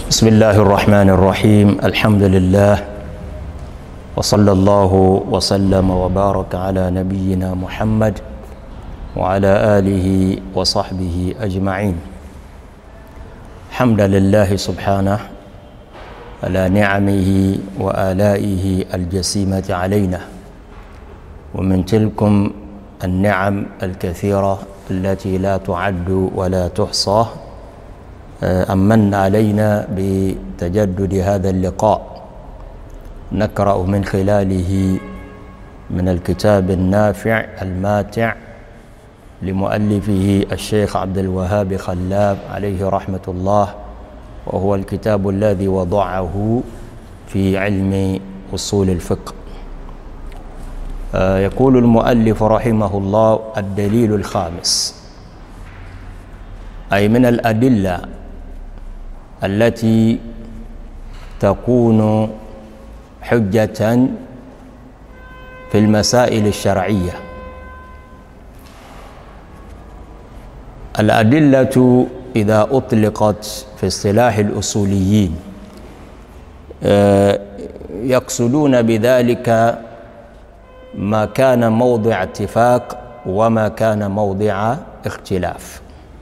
بسم الله الرحمن الرحيم. الحمد لله وصلى الله وسلم وبارك على نبينا محمد وعلى آله وصحبه أجمعين. حمدا لله سبحانه على نعمه وآلائه الجسيمة علينا، ومن تلكم النعم الكثيرة التي لا تعد ولا تحصى أمن علينا بتجدد هذا اللقاء، نقرأ من خلاله من الكتاب النافع الماتع لمؤلفه الشيخ عبد الوهاب خلاف عليه رحمة الله، وهو الكتاب الذي وضعه في علم أصول الفقه. يقول المؤلف رحمه الله: الدليل الخامس، أي من الأدلة التي تكون حجة في المسائل الشرعية. الأدلة إذا أطلقت في اصطلاح الأصوليين يقصدون بذلك ما كان موضع اتفاق وما كان موضع اختلاف،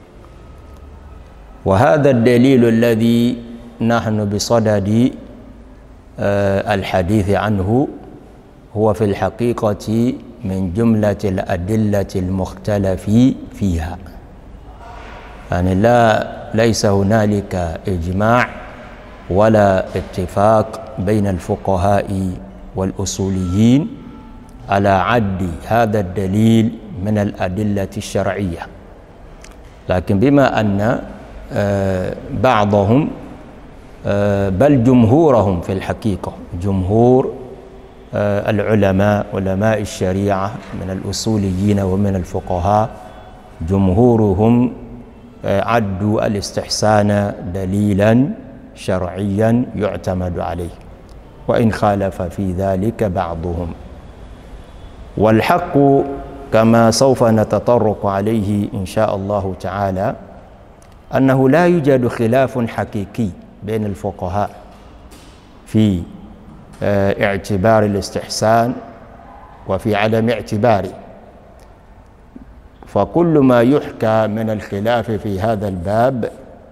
وهذا الدليل الذي نحن بصدد الحديث عنه هو في الحقيقة من جملة الأدلة المختلف فيها، يعني ليس هنالك إجماع ولا اتفاق بين الفقهاء والأصوليين على عد هذا الدليل من الأدلة الشرعية، لكن بما أن بعضهم بل جمهورهم في الحقيقة، جمهور العلماء علماء الشريعة من الأصوليين ومن الفقهاء، جمهورهم عدوا الاستحسان دليلا شرعيا يعتمد عليه، وإن خالف في ذلك بعضهم. والحق كما سوف نتطرق عليه إن شاء الله تعالى أنه لا يوجد خلاف حقيقي بين الفقهاء في اعتبار الاستحسان وفي عدم اعتباره، فكل ما يحكى من الخلاف في هذا الباب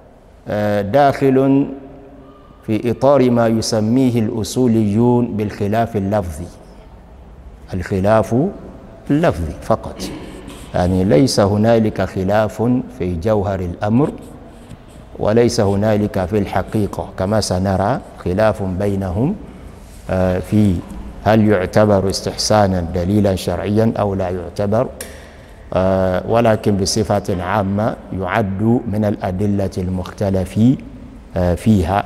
داخل في إطار ما يسميه الأصوليون بالخلاف اللفظي، الخلاف اللفظي فقط، يعني ليس هنالك خلاف في جوهر الأمر، وليس هنالك في الحقيقة كما سنرى خلاف بينهم في هل يعتبر استحسانا دليلا شرعيا أو لا يعتبر، ولكن بصفة عامة يعد من الأدلة المختلف فيها.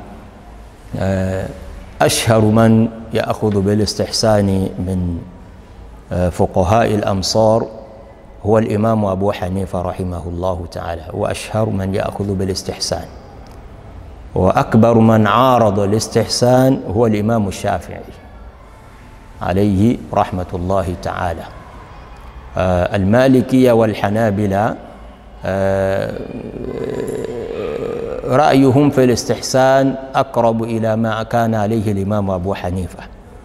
أشهر من يأخذ بالاستحسان من فقهاء الأمصار هو الإمام أبو حنيفة رحمه الله تعالى، وأشهر من يأخذ بالاستحسان، وأكبر من عارض الاستحسان هو الإمام الشافعي عليه رحمة الله تعالى. المالكية والحنابلة رأيهم في الاستحسان أقرب إلى ما كان عليه الإمام أبو حنيفة،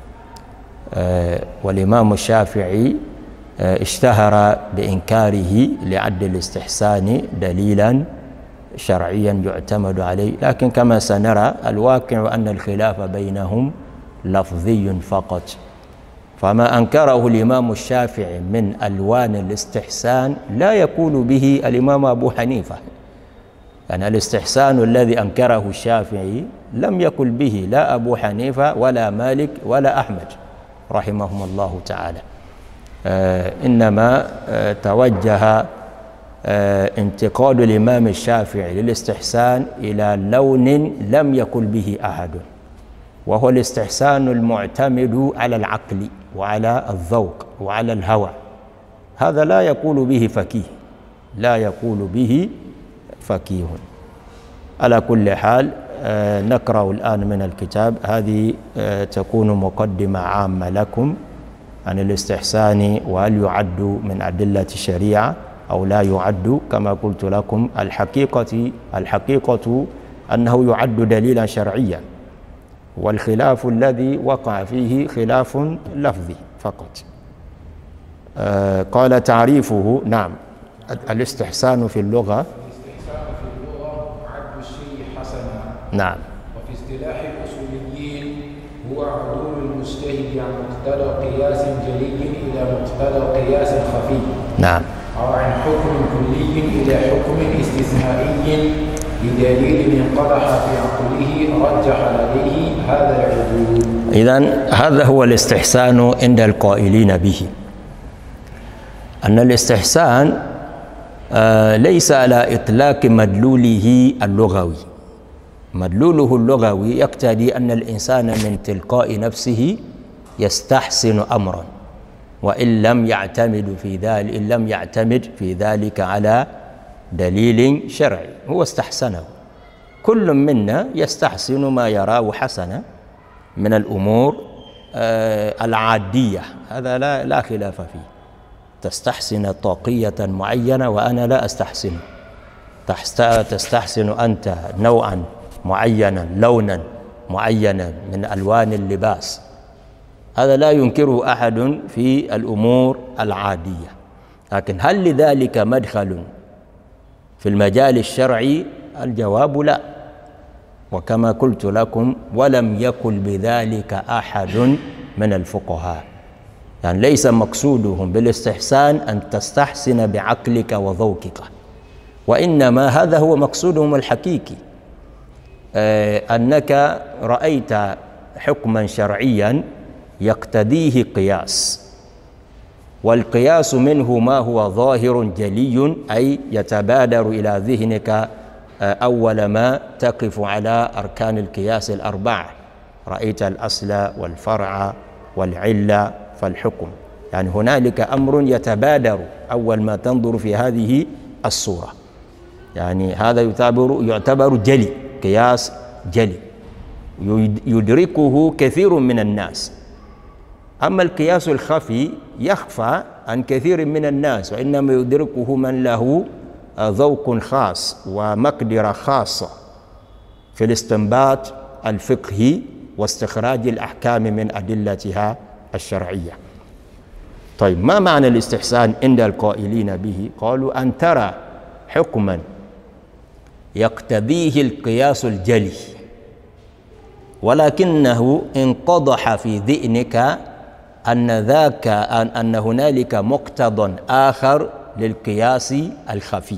والإمام الشافعي اشتهر بإنكاره لعد الاستحسان دليلا شرعيا يعتمد عليه، لكن كما سنرى الواقع أن الخلاف بينهم لفظي فقط، فما أنكره الإمام الشافعي من ألوان الاستحسان لا يقول به الإمام أبو حنيفة، يعني الاستحسان الذي أنكره الشافعي لم يقل به لا أبو حنيفة ولا مالك ولا أحمد رحمهم الله تعالى، إنما توجه انتقاد الإمام الشافعي للاستحسان إلى لون لم يقل به أحد، وهو الاستحسان المعتمد على العقل وعلى الذوق وعلى الهوى، هذا لا يقول به فقيه، لا يقول به فقيه. على كل حال نقرأ الآن من الكتاب، هذه تكون مقدمة عامة لكم عن الاستحسان وهل يعد من أدلة الشريعة أو لا يعد. كما قلت لكم الحقيقة أنه يعد دليلا شرعيا، والخلاف الذي وقع فيه خلاف لفظي فقط. قال تعريفه، نعم، الاستحسان في اللغة عد الشيء حسنا. نعم. وفي اصطلاح الأصوليين هو عدول المجتهد عن مقتضى قياس جلي إلى مقتضى قياس خفي. نعم. أو عن حكم كلي إلى حكم استثنائي بدليل انقدح في عقله رجح عليه هذا العدول. إذن هذا هو الاستحسان عند القائلين به، أن الاستحسان ليس على إطلاق مدلوله اللغوي. مدلوله اللغوي يقتضي أن الإنسان من تلقاء نفسه يستحسن أمرا، وإن لم يعتمد في ذلك على دليل شرعي، هو استحسنه. كل منا يستحسن ما يراه حسنا من الأمور العادية، هذا لا خلاف فيه. تستحسن طاقية معينة وأنا لا أستحسنه، تستحسن أنت نوعا معينا، لونا معينا من ألوان اللباس، هذا لا ينكره أحد في الأمور العادية. لكن هل لذلك مدخل في المجال الشرعي؟ الجواب لا، وكما قلت لكم ولم يقل بذلك أحد من الفقهاء. يعني ليس مقصودهم بالاستحسان أن تستحسن بعقلك وذوقك، وإنما هذا هو مقصودهم الحقيقي، أنك رأيت حكما شرعيا يقتضيه قياس، والقياس منه ما هو ظاهر جلي، أي يتبادر إلى ذهنك أول ما تقف على أركان القياس الأربعة، رأيت الأصل والفرع والعلة فالحكم. يعني هنالك أمر يتبادر أول ما تنظر في هذه الصورة، يعني هذا يعتبر جلي، قياس جلي يدركه كثير من الناس. أما القياس الخفي يخفى عن كثير من الناس، وإنما يدركه من له ذوق خاص ومقدرة خاصة في الاستنباط الفقهي واستخراج الأحكام من أدلتها الشرعية. طيب، ما معنى الاستحسان عند القائلين به؟ قالوا أن ترى حكما يقتضيه القياس الجلي، ولكنه انقضح في ذهنك أن هنالك مقتضى آخر للقياس الخفي،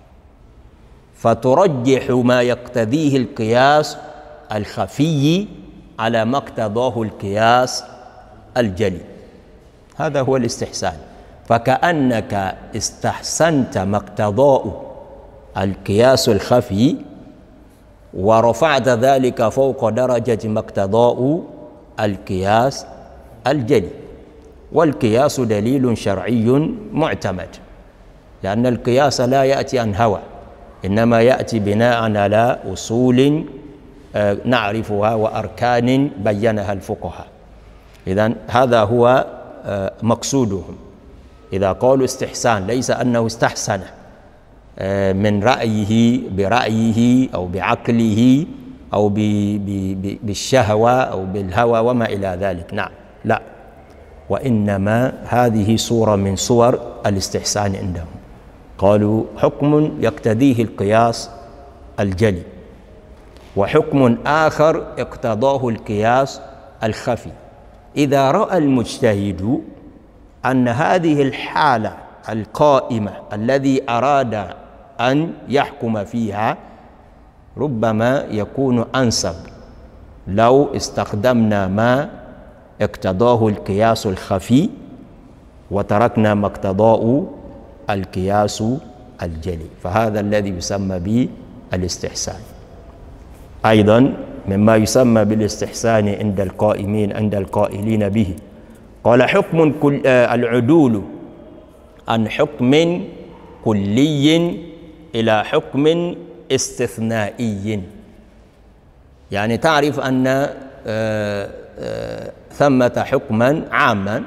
فترجح ما يقتضيه القياس الخفي على ما اقتضاه القياس الجلي. هذا هو الاستحسان، فكأنك استحسنت ما اقتضاه القياس الخفي ورفعت ذلك فوق درجة ما اقتضاه القياس الجلي. والقياس دليل شرعي معتمد، لأن القياس لا يأتي عن هوى، إنما يأتي بناء على أصول نعرفها وأركان بينها الفقهاء. إذن هذا هو مقصودهم إذا قالوا استحسان، ليس أنه استحسن من رأيه برأيه أو بعقله أو بالشهوة أو بالهوى وما إلى ذلك، نعم، لا، وإنما هذه صورة من صور الاستحسان عندهم. قالوا حكم يقتضيه القياس الجلي، وحكم آخر اقتضاه القياس الخفي. إذا رأى المجتهد أن هذه الحالة القائمة الذي أراد أن يحكم فيها ربما يكون أنسب لو استخدمنا ما اقتضاه القياس الخفي وتركنا ما اقتضاه القياس الجلي، فهذا الذي يسمى بالاستحسان. أيضا مما يسمى بالاستحسان عند القائلين به، قال حكم العدول عن حكم كلي إلى حكم استثنائي. يعني تعرف أن ثمة حكما عاما،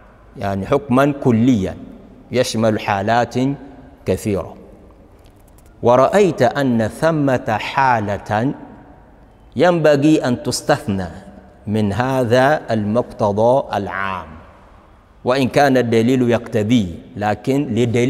يعني حكما كليا يشمل حالات كثيرة، ورأيت أن ثمة حالة ينبغي أن تستثنى من هذا المقتضى العام، وإن كان الدليل يقتضي، لكن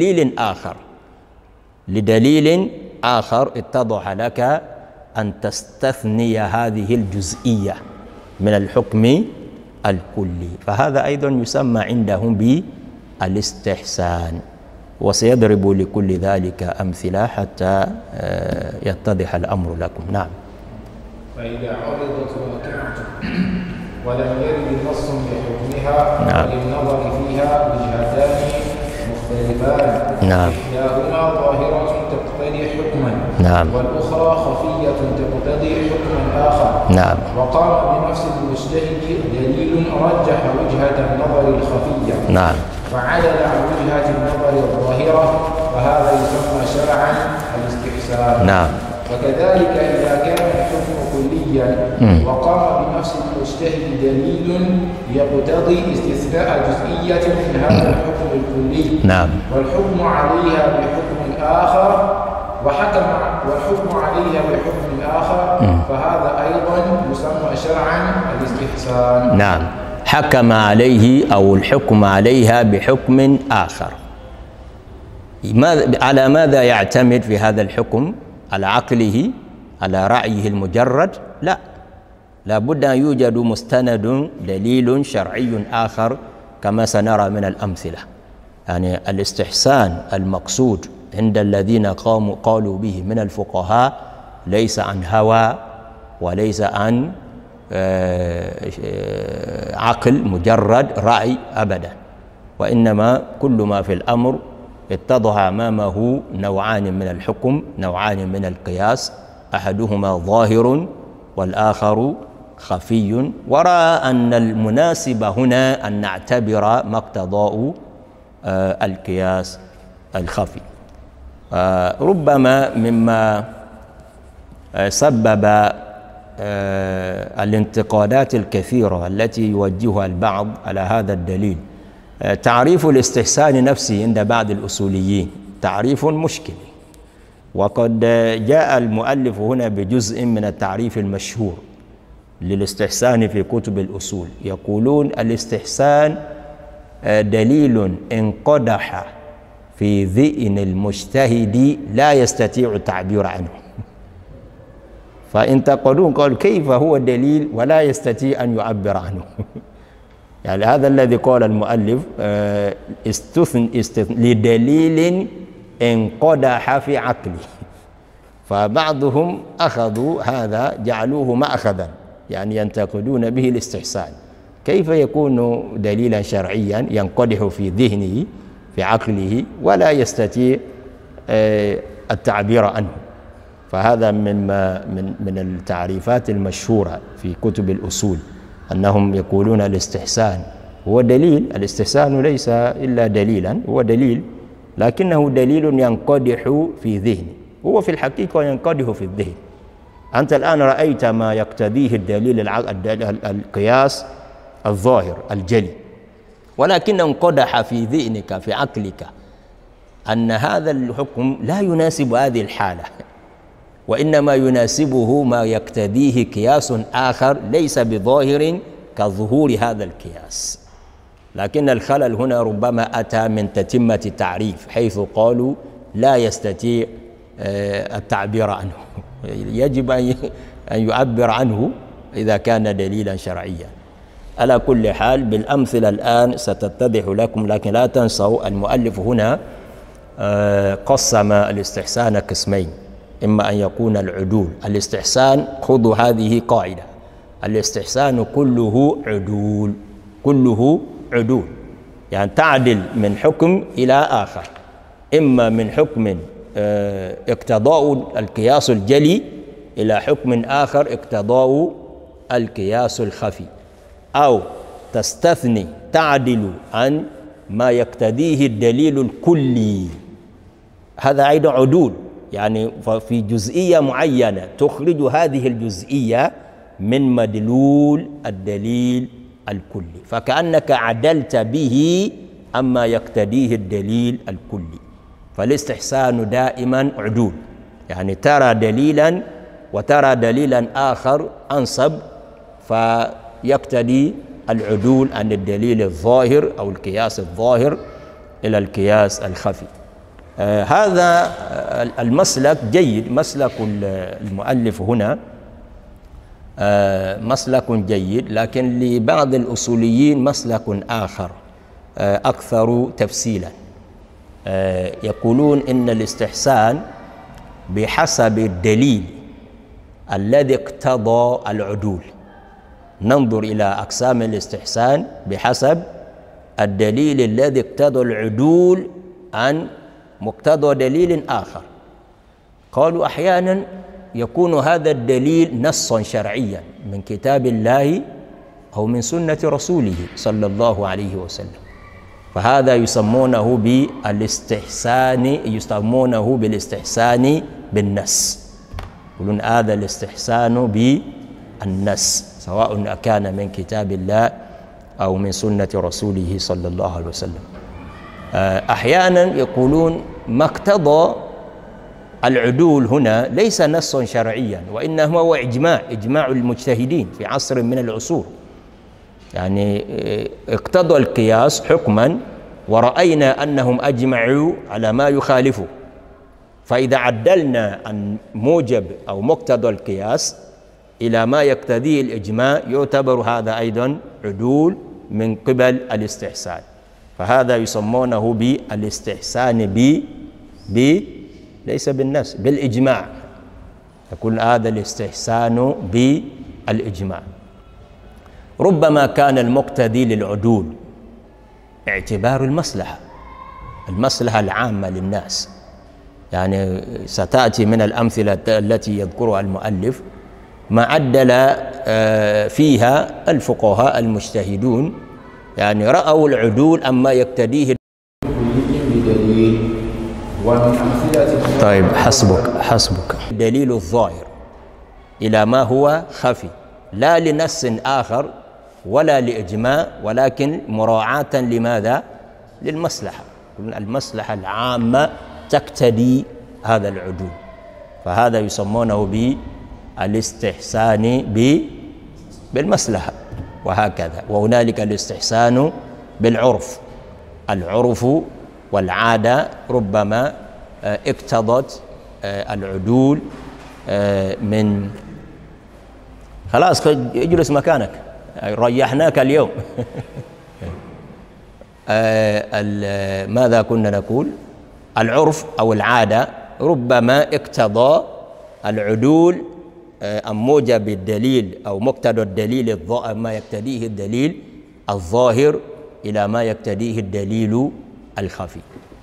لدليل آخر اتضح لك أن تستثني هذه الجزئية من الحكم الكلي، فهذا أيضا يسمى عندهم بالاستحسان. وسيضرب لكل ذلك أمثلة حتى يتضح الأمر لكم. نعم. فإذا عرضت واقعة ولم يرد نص بحكمها، نعم، فللنظر فيها وجهتان مختلفان، نعم، إحداهما ظاهرة تقتضي حكما، نعم، والأخرى خفية تقتضي حكما آخر. نعم. وقام بنفس المجتهد دليل رجح وجهة النظر الخفية، نعم، فعدل عن وجهة النظر الظاهرة، فهذا يسمى شرعا الاستحسان. نعم. وكذلك إذا كان الحكم كليا وقام بنفس المجتهد دليل يقتضي استثناء جزئية من هذا الحكم الكلي، نعم، والحكم عليها بحكم آخر، والحكم عليها بحكم آخر، فهذا أيضا يسمى شرعا الاستحسان. نعم. حكم عليه أو الحكم عليها بحكم آخر. على ماذا يعتمد في هذا الحكم؟ على عقله؟ على رأيه المجرد؟ لا، لابد أن يوجد مستند دليل شرعي آخر كما سنرى من الأمثلة. يعني الاستحسان المقصود عند الذين قالوا به من الفقهاء ليس عن هوى وليس عن عقل مجرد رأي أبدا، وإنما كل ما في الأمر اتضح أمامه نوعان من الحكم، نوعان من القياس، أحدهما ظاهر والآخر خفي، ورأى أن المناسب هنا أن نعتبر مقتضى القياس الخفي. ربما مما سبب الانتقادات الكثيرة التي يوجهها البعض على هذا الدليل تعريف الاستحسان نفسه عند بعض الأصوليين تعريف مشكل، وقد جاء المؤلف هنا بجزء من التعريف المشهور للاستحسان في كتب الأصول. يقولون الاستحسان دليل انقدح في ذهن المجتهد لا يستطيع التعبير عنه. فانتقدون قالوا كيف هو دليل ولا يستطيع أن يعبر عنه؟ يعني هذا الذي قال المؤلف لدليل انقدح في عقله. فبعضهم أخذوا هذا جعلوه مأخذا، يعني ينتقدون به الاستحسان. كيف يكون دليلا شرعيا ينقدح في ذهنه في عقله ولا يستطيع التعبير عنه؟ فهذا من التعريفات المشهورة في كتب الأصول، أنهم يقولون الاستحسان هو دليل. الاستحسان ليس إلا دليلا، هو دليل لكنه دليل ينقدح في ذهن، هو في الحقيقة ينقدح في الذهن. أنت الآن رأيت ما يقتضيه الدليل القياس الظاهر الجلي، ولكن انقدح في ذهنك في عقلك أن هذا الحكم لا يناسب هذه الحالة، وإنما يناسبه ما يقتضيه قياس آخر ليس بظاهر كظهور هذا القياس. لكن الخلل هنا ربما أتى من تتمة التعريف، حيث قالوا لا يستطيع التعبير عنه، يجب أن يعبر عنه إذا كان دليلا شرعيا. على كل حال بالأمثلة الآن ستتضح لكم، لكن لا تنسوا المؤلف هنا قسم الاستحسان قسمين، إما أن يكون العدول. الاستحسان خذوا هذه قاعدة، الاستحسان كله عدول، كله عدول، يعني تعدل من حكم إلى آخر، إما من حكم اقتضاء القياس الجلي إلى حكم آخر اقتضاء القياس الخفي، أو تستثني تعدل عن ما يقتضيه الدليل الكلي، هذا أيضا عدول، يعني في جزئية معينة تخرج هذه الجزئية من مدلول الدليل الكلي، فكأنك عدلت به عما يقتضيه الدليل الكلي. فالاستحسان دائما عدول، يعني ترى دليلا وترى دليلا آخر أنصب فيقتدي العدول عن الدليل الظاهر أو القياس الظاهر إلى القياس الخفي. هذا المسلك جيد، مسلك المؤلف هنا مسلك جيد، لكن لبعض الأصوليين مسلك آخر أكثر تفصيلا. يقولون إن الاستحسان بحسب الدليل الذي اقتضى العدول. ننظر إلى أقسام الاستحسان بحسب الدليل الذي اقتضى العدول عن مقتضى دليل آخر. قالوا أحيانا يكون هذا الدليل نصا شرعيا من كتاب الله أو من سنة رسوله صلى الله عليه وسلم، فهذا يسمونه بالاستحسان بالنص. يقولون هذا الاستحسان بالنص سواء كان من كتاب الله أو من سنة رسوله صلى الله عليه وسلم. أحيانا يقولون ما اقتضى العدول هنا ليس نصا شرعيا، وإنما هو إجماع المجتهدين في عصر من العصور. يعني اقتضى القياس حكما ورأينا أنهم أجمعوا على ما يخالفه، فإذا عدلنا عن موجب أو مقتضى القياس إلى ما يقتضيه الإجماع يعتبر هذا أيضا عدول من قبل الاستحسان. فهذا يسمونه بالاستحسان ليس بالنص، بالإجماع. يقول هذا الاستحسان بالإجماع. ربما كان المقتضي للعدول اعتبار المصلحة العامة للناس. يعني ستأتي من الأمثلة التي يذكرها المؤلف ما عدل فيها الفقهاء المجتهدون، يعني رأوا العدول أما يقتضيه بدليل. ومن أمثلة طيب حسبك دليل الظاهر إلى ما هو خفي، لا لنص آخر ولا لإجماع، ولكن مراعاة لماذا؟ للمصلحة. المصلحة العامة تقتضي هذا العدول، فهذا يسمونه بالاستحسان بالمصلحة. وهكذا. وهنالك الاستحسان بالعرف. العرف والعادة ربما اقتضت العدول من خلاص اجلس مكانك ريحناك اليوم. ماذا كنا نقول؟ العرف أو العادة ربما اقتضى العدول عن موجب الدليل أو مقتضى الدليل ما يقتضيه الدليل الظاهر إلى ما يقتضيه الدليل الخفي.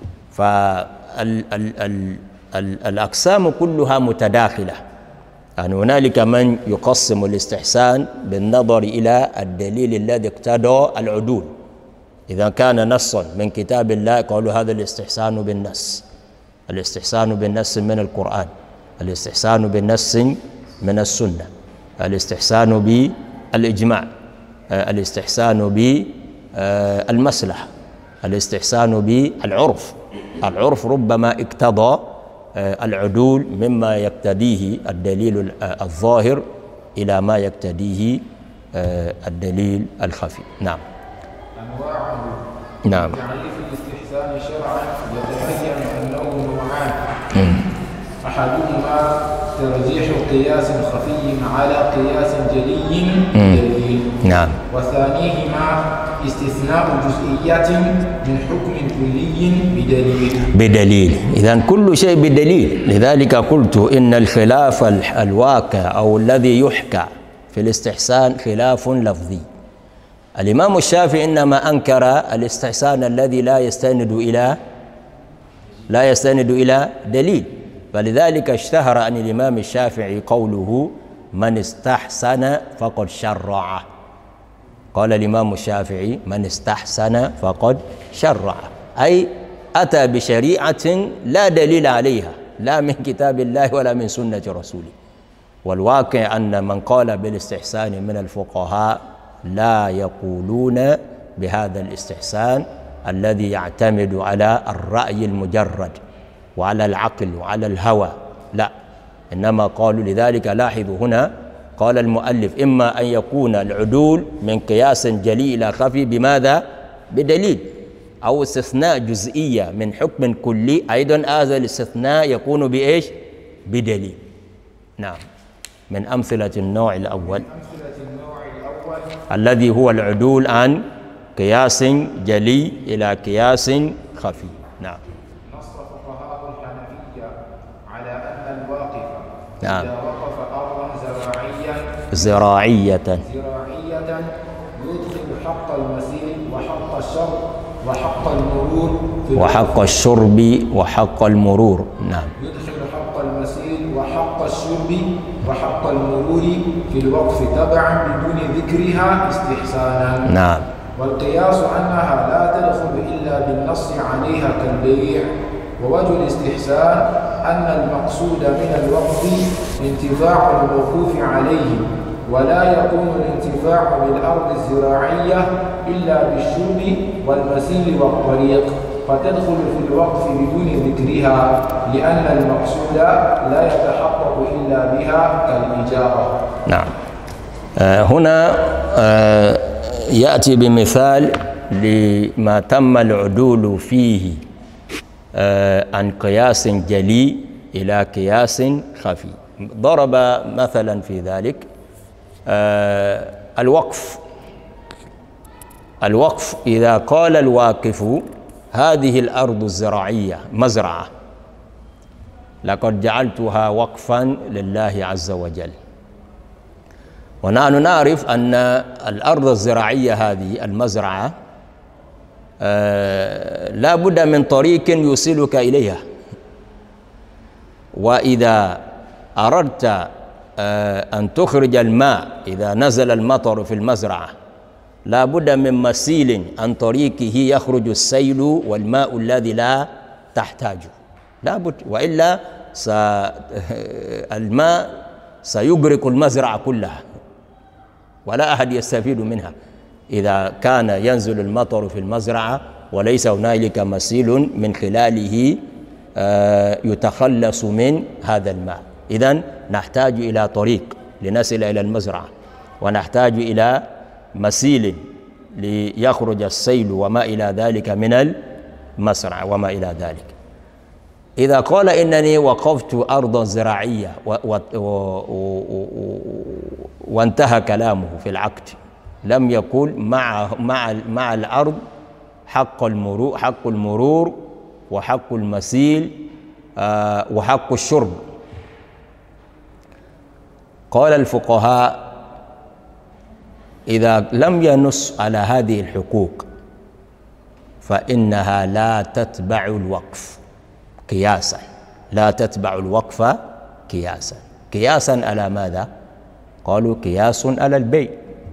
فالأقسام كلها متداخلة. يعني هنالك من يقسم الاستحسان بالنظر إلى الدليل الذي اقتضى العدول. إذا كان نصا من كتاب الله قالوا هذا الاستحسان بالنص. الاستحسان بالنص من القرآن، الاستحسان بالنص من السنة، الاستحسان بالإجماع، الاستحسان بالمصلحة، الاستحسان بالعرف. العرف ربما اقتضى العدول مما يقتضيه الدليل الظاهر إلى ما يقتضيه الدليل الخفي. نعم. أنواعه. نعم. تعريف الاستحسان شرعا يتبين أنه نوعان. أحدهما ترجيح قياس خفي على قياس جلي بدليل. نعم. وثانيهما استثناء جزئيات من حكم كلي بدليل. إذن كل شيء بدليل. لذلك قلت إن الخلاف الواقع أو الذي يحكى في الاستحسان خلاف لفظي. الإمام الشافعي إنما أنكر الاستحسان الذي لا يستند إلى دليل، فلذلك اشتهر عن الإمام الشافعي قوله من استحسن فقد شرع. قال الإمام الشافعي من استحسن فقد شرع، أي أتى بشريعة لا دليل عليها لا من كتاب الله ولا من سنة رسوله. والواقع أن من قال بالاستحسان من الفقهاء لا يقولون بهذا الاستحسان الذي يعتمد على الرأي المجرد وعلى العقل وعلى الهوى لا، إنما قالوا لذلك لاحظوا هنا قال المؤلف إما أن يكون العدول من قياس جلي إلى خفي بماذا؟ بدليل، أو استثناء جزئية من حكم كلي، أيضا هذا الاستثناء يكون بإيش؟ بدليل. نعم. من أمثلة النوع الأول الذي هو العدول عن قياس جلي إلى قياس خفي. نعم. نص فقهاء الحنفية على أن الواقف نعم. إذا وقف أرضا زراعية يدخل حق المسير وحق الشرب وحق المرور وحق الشرب وحق المرور. نعم. يدخل حق المسير وحق الشرب وحق المرور في الوقف تبعا بدون ذكرها استحسانا. نعم. والقياس أنها لا تدخل إلا بالنص عليها كالبيع. ووجه الاستحسان أن المقصود من الوقف انتفاع الموقوف عليه، ولا يكون الانتفاع بالأرض الزراعية إلا بالشرب والمسيل والطريق، فتدخل في الوقف بدون ذكرها، لأن المقصود لا يتحقق إلا بها كالإجارة. نعم. هنا يأتي بمثال لما تم العدول فيه عن قياس جلي إلى قياس خفي. ضرب مثلا في ذلك الوقف إذا قال الواقف هذه الأرض الزراعية مزرعة لقد جعلتها وقفا لله عز وجل، ونحن نعرف أن الأرض الزراعية هذه المزرعة لا بد من طريق يوصلك إليها، وإذا أردت أن تخرج الماء إذا نزل المطر في المزرعة لا بد من مسيل عن طريقه يخرج السيل والماء الذي لا تحتاجه، لا بد، وإلا الماء سيغرق المزرعة كلها ولا أحد يستفيد منها إذا كان ينزل المطر في المزرعة وليس هنالك مسيل من خلاله يتخلص من هذا الماء. إذن نحتاج إلى طريق لنصل إلى المزرعة، ونحتاج إلى مسيل ليخرج السيل وما إلى ذلك من المزرعة وما إلى ذلك. إذا قال إنني وقفت أرضا زراعية وانتهى كلامه في العقد، لم يقل مع الأرض حق المرور وحق المسيل وحق الشرب. قال الفقهاء إذا لم ينص على هذه الحقوق فإنها لا تتبع الوقف قياسا، لا تتبع الوقف قياسا. قياسا على ماذا؟ قالوا قياس على البيع،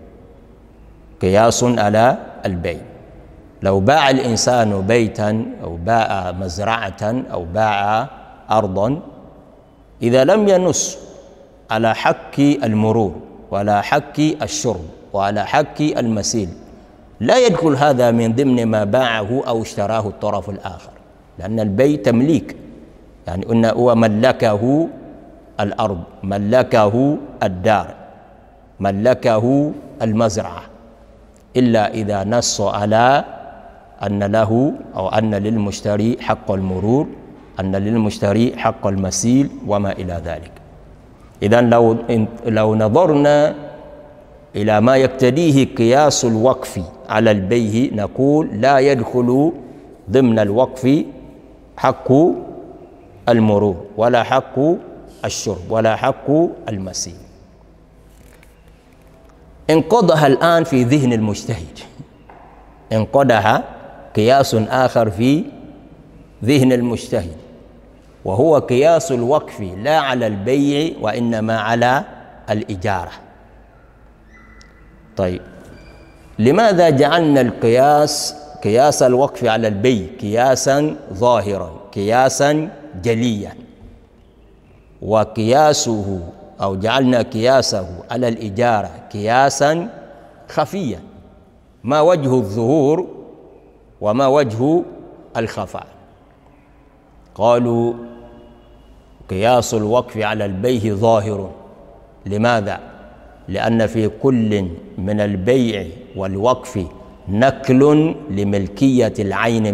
قياس على البيع. لو باع الإنسان بيتا أو باع مزرعة أو باع أرضا، إذا لم ينص على حق المرور ولا حق الشرب وعلى حق المسيل لا يدخل هذا من ضمن ما باعه أو اشتراه الطرف الآخر، لأن البيع تمليك، يعني أنه هو ملكه الأرض، ملكه الدار، ملكه المزرعة، إلا إذا نص على أن له أو أن للمشتري حق المرور، أن للمشتري حق المسيل وما إلى ذلك. إذن لو نظرنا إلى ما يقتضيه قياس الوقف على البيع نقول لا يدخل ضمن الوقف حق المرور ولا حق الشرب ولا حق المسيل. انقضها الآن في ذهن المجتهد، انقضها قياس آخر في ذهن المجتهد، وهو قياس الوقف لا على البيع وإنما على الإجارة. طيب، لماذا جعلنا قياس الوقف على البيع قياسا ظاهرا، قياسا جليا، وقياسه أو جعلنا قياسه على الإجارة قياسا خفيا؟ ما وجه الظهور وما وجه الخفاء؟ قالوا قياس الوقف على البيع ظاهر. لماذا؟ لأن في كل من البيع والوقف نقل لملكية العين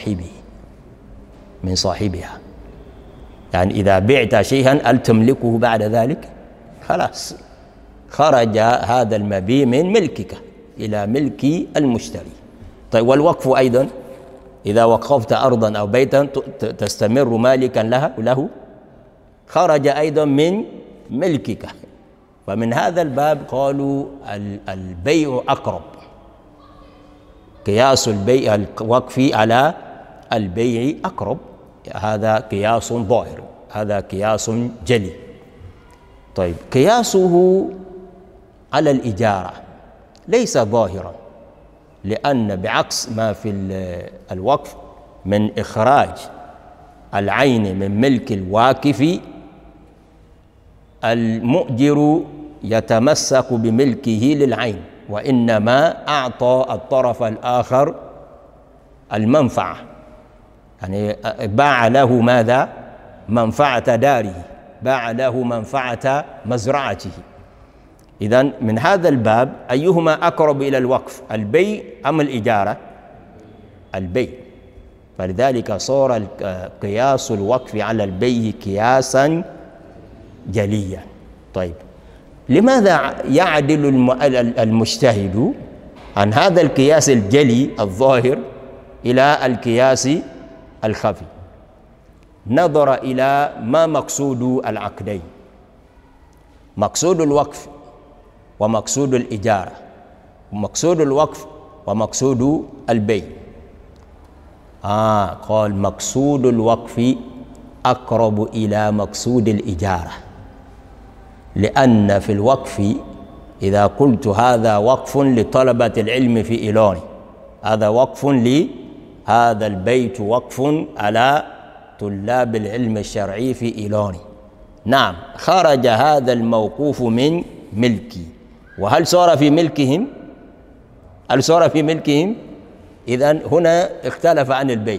من صاحبها. يعني إذا بعت شيئا هل تملكه بعد ذلك؟ خلاص خرج هذا المبيع من ملكك إلى ملك المشتري. طيب والوقف أيضا إذا وقفت أرضا أو بيتا تستمر مالكا له خرج أيضا من ملكك. فمن هذا الباب قالوا البيع أقرب، قياس البيع الوقف على البيع أقرب، هذا قياس ظاهر، هذا قياس جلي. طيب قياسه على الإجارة ليس ظاهرا، لأن بعكس ما في الوقف من إخراج العين من ملك الواقف، المؤجر يتمسك بملكه للعين، وإنما أعطى الطرف الآخر المنفعة، يعني باع له ماذا؟ منفعة داره، باع له منفعة مزرعته. إذن من هذا الباب أيهما أقرب إلى الوقف، البيع أم الإجارة؟ البيع. فلذلك صار قياس الوقف على البيع قياسا جليا. طيب لماذا يعدل المجتهد عن هذا القياس الجلي الظاهر إلى القياس الخفي؟ نظر إلى ما مقصود العقدين، مقصود الوقف ومقصود الإجارة، ومقصود الوقف ومقصود البيع. قال مقصود الوقف أقرب إلى مقصود الإجارة، لأن في الوقف إذا قلت هذا وقف لطلبة العلم في إيلون، هذا وقف هذا البيت وقف على طلاب العلم الشرعي في إيلون، نعم خرج هذا الموقوف من ملكي، وهل صار في ملكهم؟ هل صار في ملكهم؟ إذن هنا اختلف عن البيع.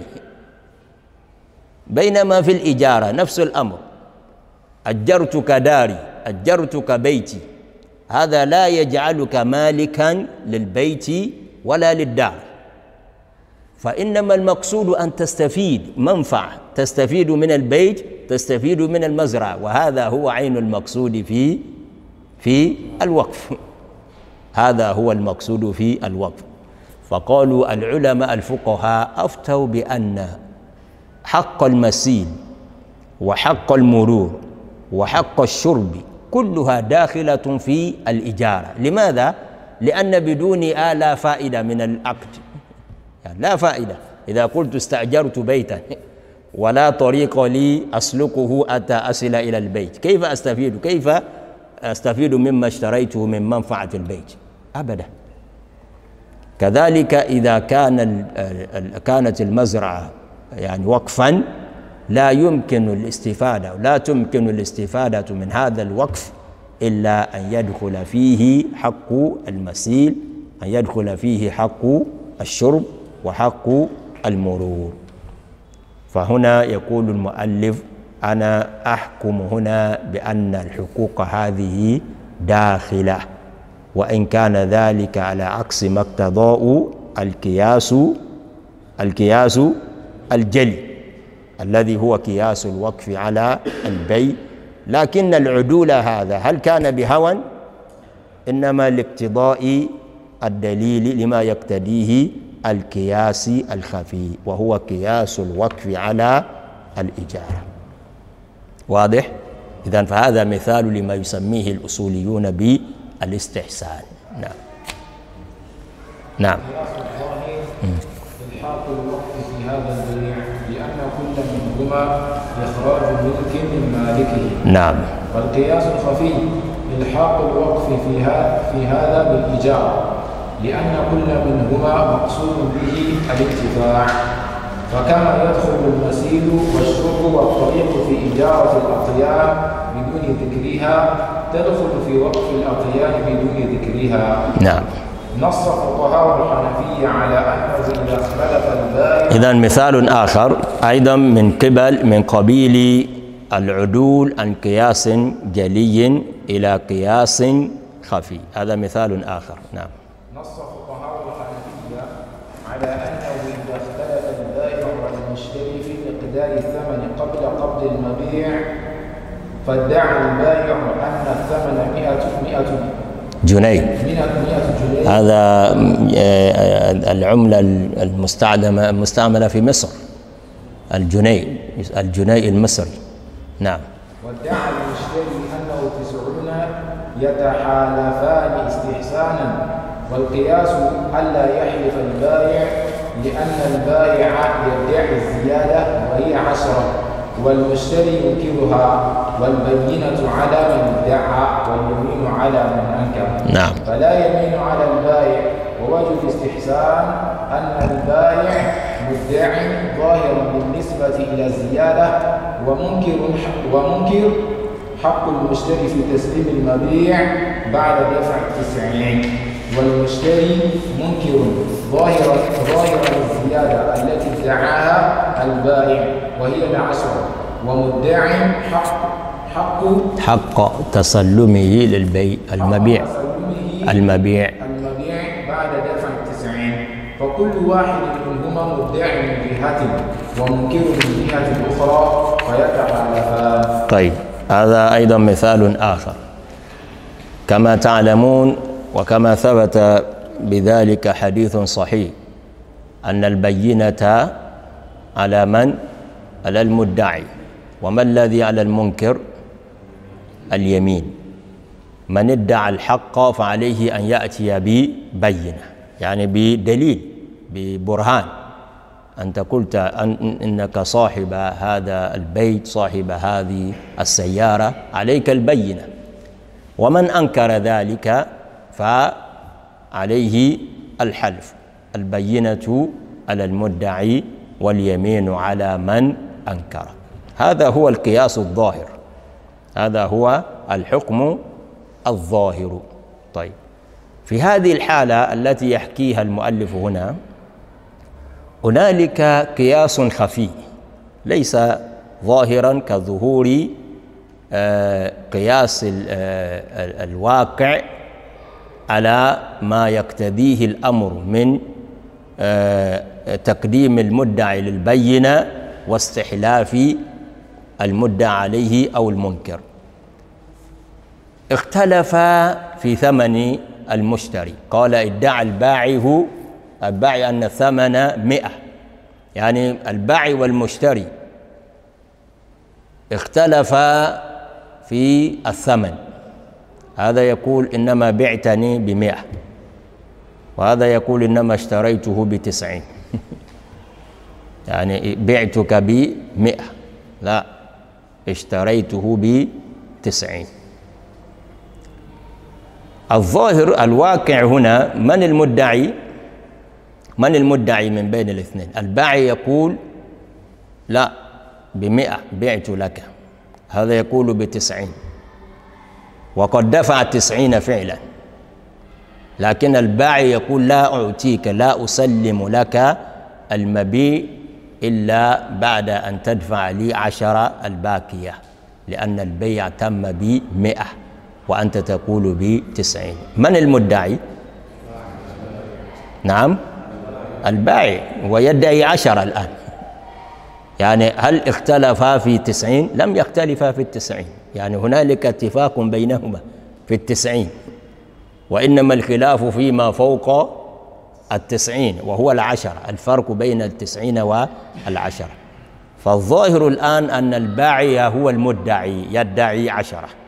بينما في الإجارة نفس الأمر، أجرتك داري، أجرتك بيتي، هذا لا يجعلك مالكا للبيت ولا للدار، فإنما المقصود أن تستفيد منفعة، تستفيد من البيت، تستفيد من المزرعة، وهذا هو عين المقصود في الوقف، هذا هو المقصود في الوقف. فقالوا العلماء الفقهاء أفتوا بأن حق المسيل وحق المرور وحق الشرب كلها داخلة في الإجارة. لماذا؟ لأن بدون لا فائدة من العقد، يعني لا فائدة. إذا قلت استأجرت بيتا ولا طريق لي أسلكه حتى أصل إلى البيت، كيف أستفيد؟ كيف أستفيد مما اشتريته من منفعة البيت؟ أبدا. كذلك إذا كانت المزرعة يعني وقفا لا يمكن الاستفادة، لا تمكن الاستفادة من هذا الوقف إلا أن يدخل فيه حق المسيل، أن يدخل فيه حق الشرب وحق المرور. فهنا يقول المؤلف أنا أحكم هنا بأن الحقوق هذه داخلة، وإن كان ذلك على عكس ما اقتضاه القياس الجلي الذي هو قياس الوقف على البيع. لكن العدول هذا هل كان بهوى؟ إنما لاقتضاء الدليل لما يقتضيه القياس الخفي، وهو قياس الوقف على الإجارة. واضح؟ إذن فهذا مثال لما يسميه الأصوليون بالاستحسان. نعم. إلحاق الوقف في هذا البيع لأن كل منهما إخراج ملك من مالكه. نعم. والقياس الخفي إلحاق الوقف في هذا بالإجارة لأن كل منهما مقصود به الانتفاع، فكما يدخل المسيل والشرب والطريق في إجارة الأطيان بدون ذكرها تدخل في وقف الأطيان بدون ذكرها. نعم. نص فقهاء الحنفية على أنه إذا اختلف البائع. إذن مثال آخر أيضا من قبيل بالعدول عن قياس جلي إلى قياس خفي. هذا مثال آخر. نعم. نص فقهاء الحنفية على أنه إذا اختلف البائع والمشتري في مقدار الثمن قبل قبض المبيع، فادعى البائع أن الثمن 100 جنيه، 100 جنيه، هذا العملة المستعملة في مصر، الجنيه المصري. نعم. وادعى المشتري أنه 90 يتحالفان استحسانا، والقياس ألا يحلف البائع لأن البائع يدعي الزيادة وهي 10، والمشتري ينكرها، والبينة على من ادعى واليمين على من أنكر. نعم. فلا يمين على البائع، ووجه الاستحسان أن البائع مدع ظاهر بالنسبة إلى الزيادة، ومنكر حق المشتري في تسليم المبيع بعد دفع 90، والمشتري منكر ظاهر الزيادة التي ادعاها البائع وهي 10، ومدع حق تسلمه المبيع بعد دفع 90، فكل واحد منهما مدع من جهة ومنكر من جهة أخرى فيتحالفان. طيب، هذا أيضا مثال آخر. كما تعلمون وكما ثبت بذلك حديث صحيح أن البينة على من؟ على المدعي. وما الذي على المنكر؟ اليمين. من ادعى الحق فعليه أن يأتي ببينة، يعني بدليل، ببرهان. أنت قلت إنك صاحب هذا البيت، صاحب هذه السيارة، عليك البينة. ومن أنكر ذلك فعليه الحلف. البينة على المدعي واليمين على من أنكر. هذا هو القياس الظاهر، هذا هو الحكم الظاهر. طيب، في هذه الحالة التي يحكيها المؤلف هنا، هنالك قياس خفي ليس ظاهرا كظهور قياس الواقع على ما يقتضيه الأمر من تقديم المدعي للبينة واستحلاف المدعى عليه أو المنكر. اختلف في ثمن المشتري. قال ادعى البائع أن الثمن 100، يعني البائع والمشتري اختلفا في الثمن. هذا يقول إنما بعتني ب100، وهذا يقول إنما اشتريته ب90. يعني بعتك ب100، لا، اشتريته ب90. الظاهر الواقع هنا من المدعي؟ من المدعي من بين الاثنين؟ البائع يقول لا، ب100 بعت لك، هذا يقول ب90، وقد دفع 90 فعلا، لكن البائع يقول لا أعطيك، لا أسلم لك المبيع إلا بعد أن تدفع لي 10 الباقية، لأن البيع تم ب100 وأنت تقول ب90. من المدعي؟ نعم، البائع، ويدعي 10 الآن. يعني هل اختلفا في 90؟ لم يختلفا في 90، يعني هنالك اتفاق بينهما في 90، وإنما الخلاف فيما فوق 90 وهو 10، الفرق بين 90 و10. فالظاهر الآن أن البائع هو المدعي يدعي 10،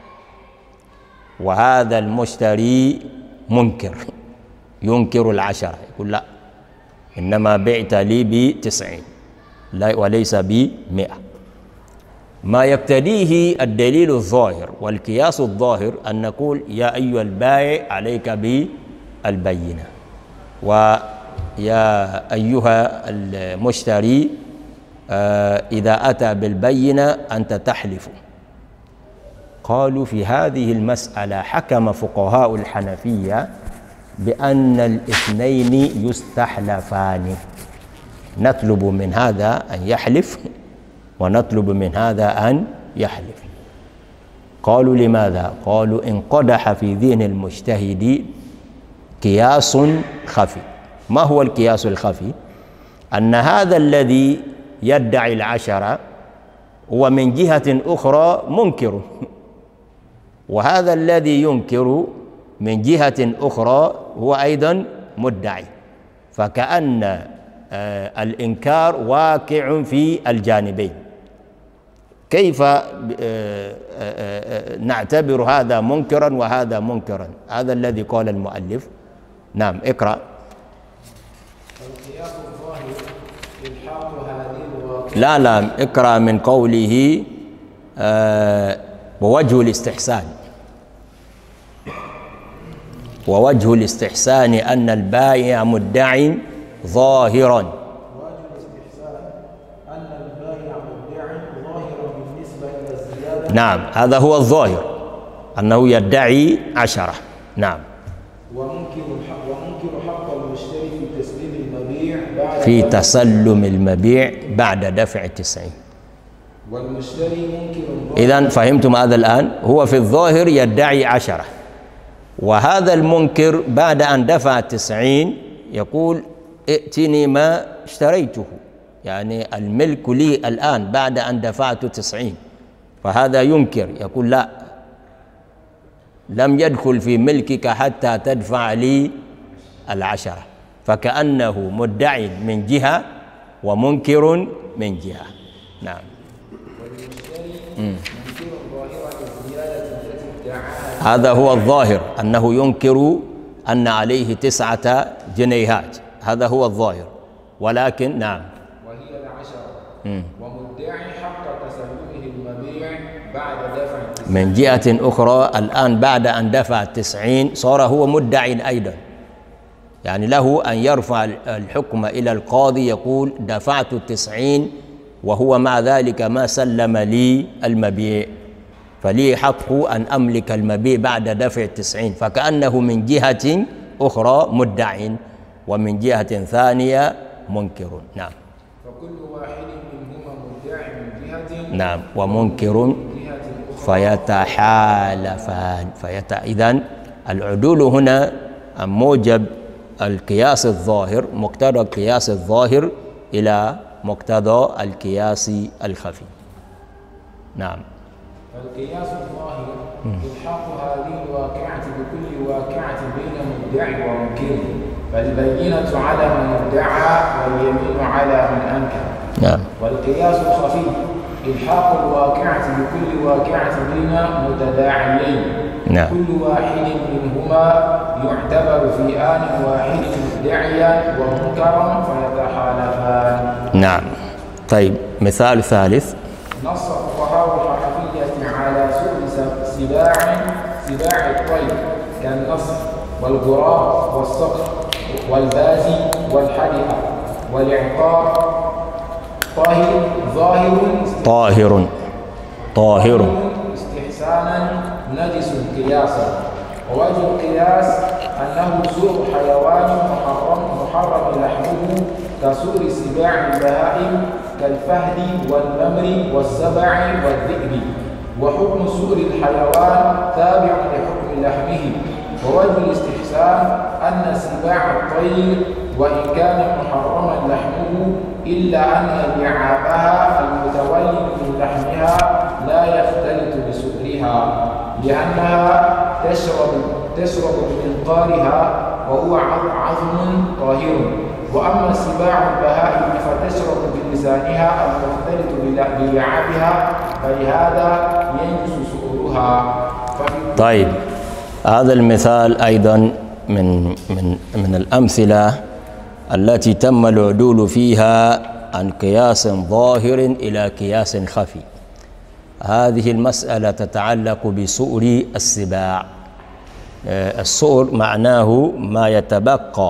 وهذا المشتري منكر ينكر 10، يقول لا، إنما بعت لي ب90 وليس ب100. ما يقتضيه الدليل الظاهر والقياس الظاهر أن نقول يا أيها البائع عليك بالبينة، ويا أيها المشتري إذا أتى بالبينة أنت تحلف. قالوا في هذه المسألة حكم فقهاء الحنفية بأن الاثنين يستحلفان، نطلب من هذا أن يحلف ونطلب من هذا أن يحلف. قالوا لماذا؟ قالوا انقدح في ذهن المجتهد قياس خفي. ما هو القياس الخفي؟ أن هذا الذي يدعي العشرة هو من جهة أخرى منكر، وهذا الذي ينكر من جهة أخرى هو أيضا مدعي، فكأن الإنكار واقع في الجانبين. كيف نعتبر هذا منكرا وهذا منكرا؟ هذا الذي قال المؤلف. نعم، اقرأ. القياس الظاهر إلحاق هذه الواقع. لا، اقرأ من قوله ووجه الاستحسان. ووجه الاستحسان أن البائع مدع ظاهرا. ووجه الاستحسان أن البائع مدع ظاهرا بالنسبة إلى الزيادة. نعم، هذا هو الظاهر، أنه يدعي 10. نعم. ومنكر حق المشتري في تسليم المبيع بعد في تسلم المبيع بعد دفع 90. والمشتري منكر. إذن فهمتم هذا الآن؟ هو في الظاهر يدعي 10، وهذا المنكر بعد أن دفع 90 يقول ائتني ما اشتريته، يعني الملك لي الآن بعد أن دفعت 90. فهذا ينكر، يقول لا، لم يدخل في ملكك حتى تدفع لي 10، فكأنه مدعي من جهة ومنكر من جهة. نعم. هذا هو الظاهر، أنه ينكر أن عليه 9 جنيهات، هذا هو الظاهر. ولكن نعم، وهي 10 ومدعي حق تسلمه المبيع بعد دفع 90. من جهة أخرى الآن بعد أن دفع 90 صار هو مدعي أيضا، يعني له أن يرفع الحكم إلى القاضي يقول دفعت 90 وهو مع ذلك ما سلم لي المبيع، فلي حق أن أملك المبيع بعد دفع 90، فكأنه من جهة أخرى مدع ومن جهة ثانية منكر. نعم. فكل واحد منهما مدع من جهة نعم، ومنكر فيتحالفان. إذن العدول هنا موجب القياس الظاهر، مقتضى القياس الظاهر إلى مقتضى القياس الخفي. نعم. فالقياس الظاهر إلحاق هذه الواقعة بكل واقعة بين مدع ومنكر، فالبينة على من ادعى واليمين على من أنكر. نعم. والقياس الخفي إلحاق الواقعة بكل واقعة بين متداعيين. نعم. كل واحد منهما يعتبر في آن واحد مدعيا ومنكرا فيتحالفان. نعم. طيب، مثال ثالث. نص فقهاء الحنفية على سوء سباع الطير كالنصر والغراب والصقر والبازي والحدقة والإعقار طاهر استحسانا نجس قياسا. ووجه القياس أنه سوء حيوان محرم لحمه كسوء سباع البهائم كالفهد والنمر والسبع والذئب، وحكم سؤر الحيوان تابع لحكم لحمه. ووجه الاستحسان أن سباع الطير وإن كان محرما لحمه إلا أن لعابها المتولد من لحمها لا يختلط بسؤرها، لأنها تشرب بمنقارها وهو عظم طاهر. وأما سباع البهائم فتشرب بلسانها المختلط بلعابها، فلهذا ينجس سؤرها. طيب، هذا المثال أيضا من الأمثلة التي تم العدول فيها عن قياس ظاهر إلى قياس خفي. هذه المسألة تتعلق بسؤر السباع. السؤر معناه ما يتبقى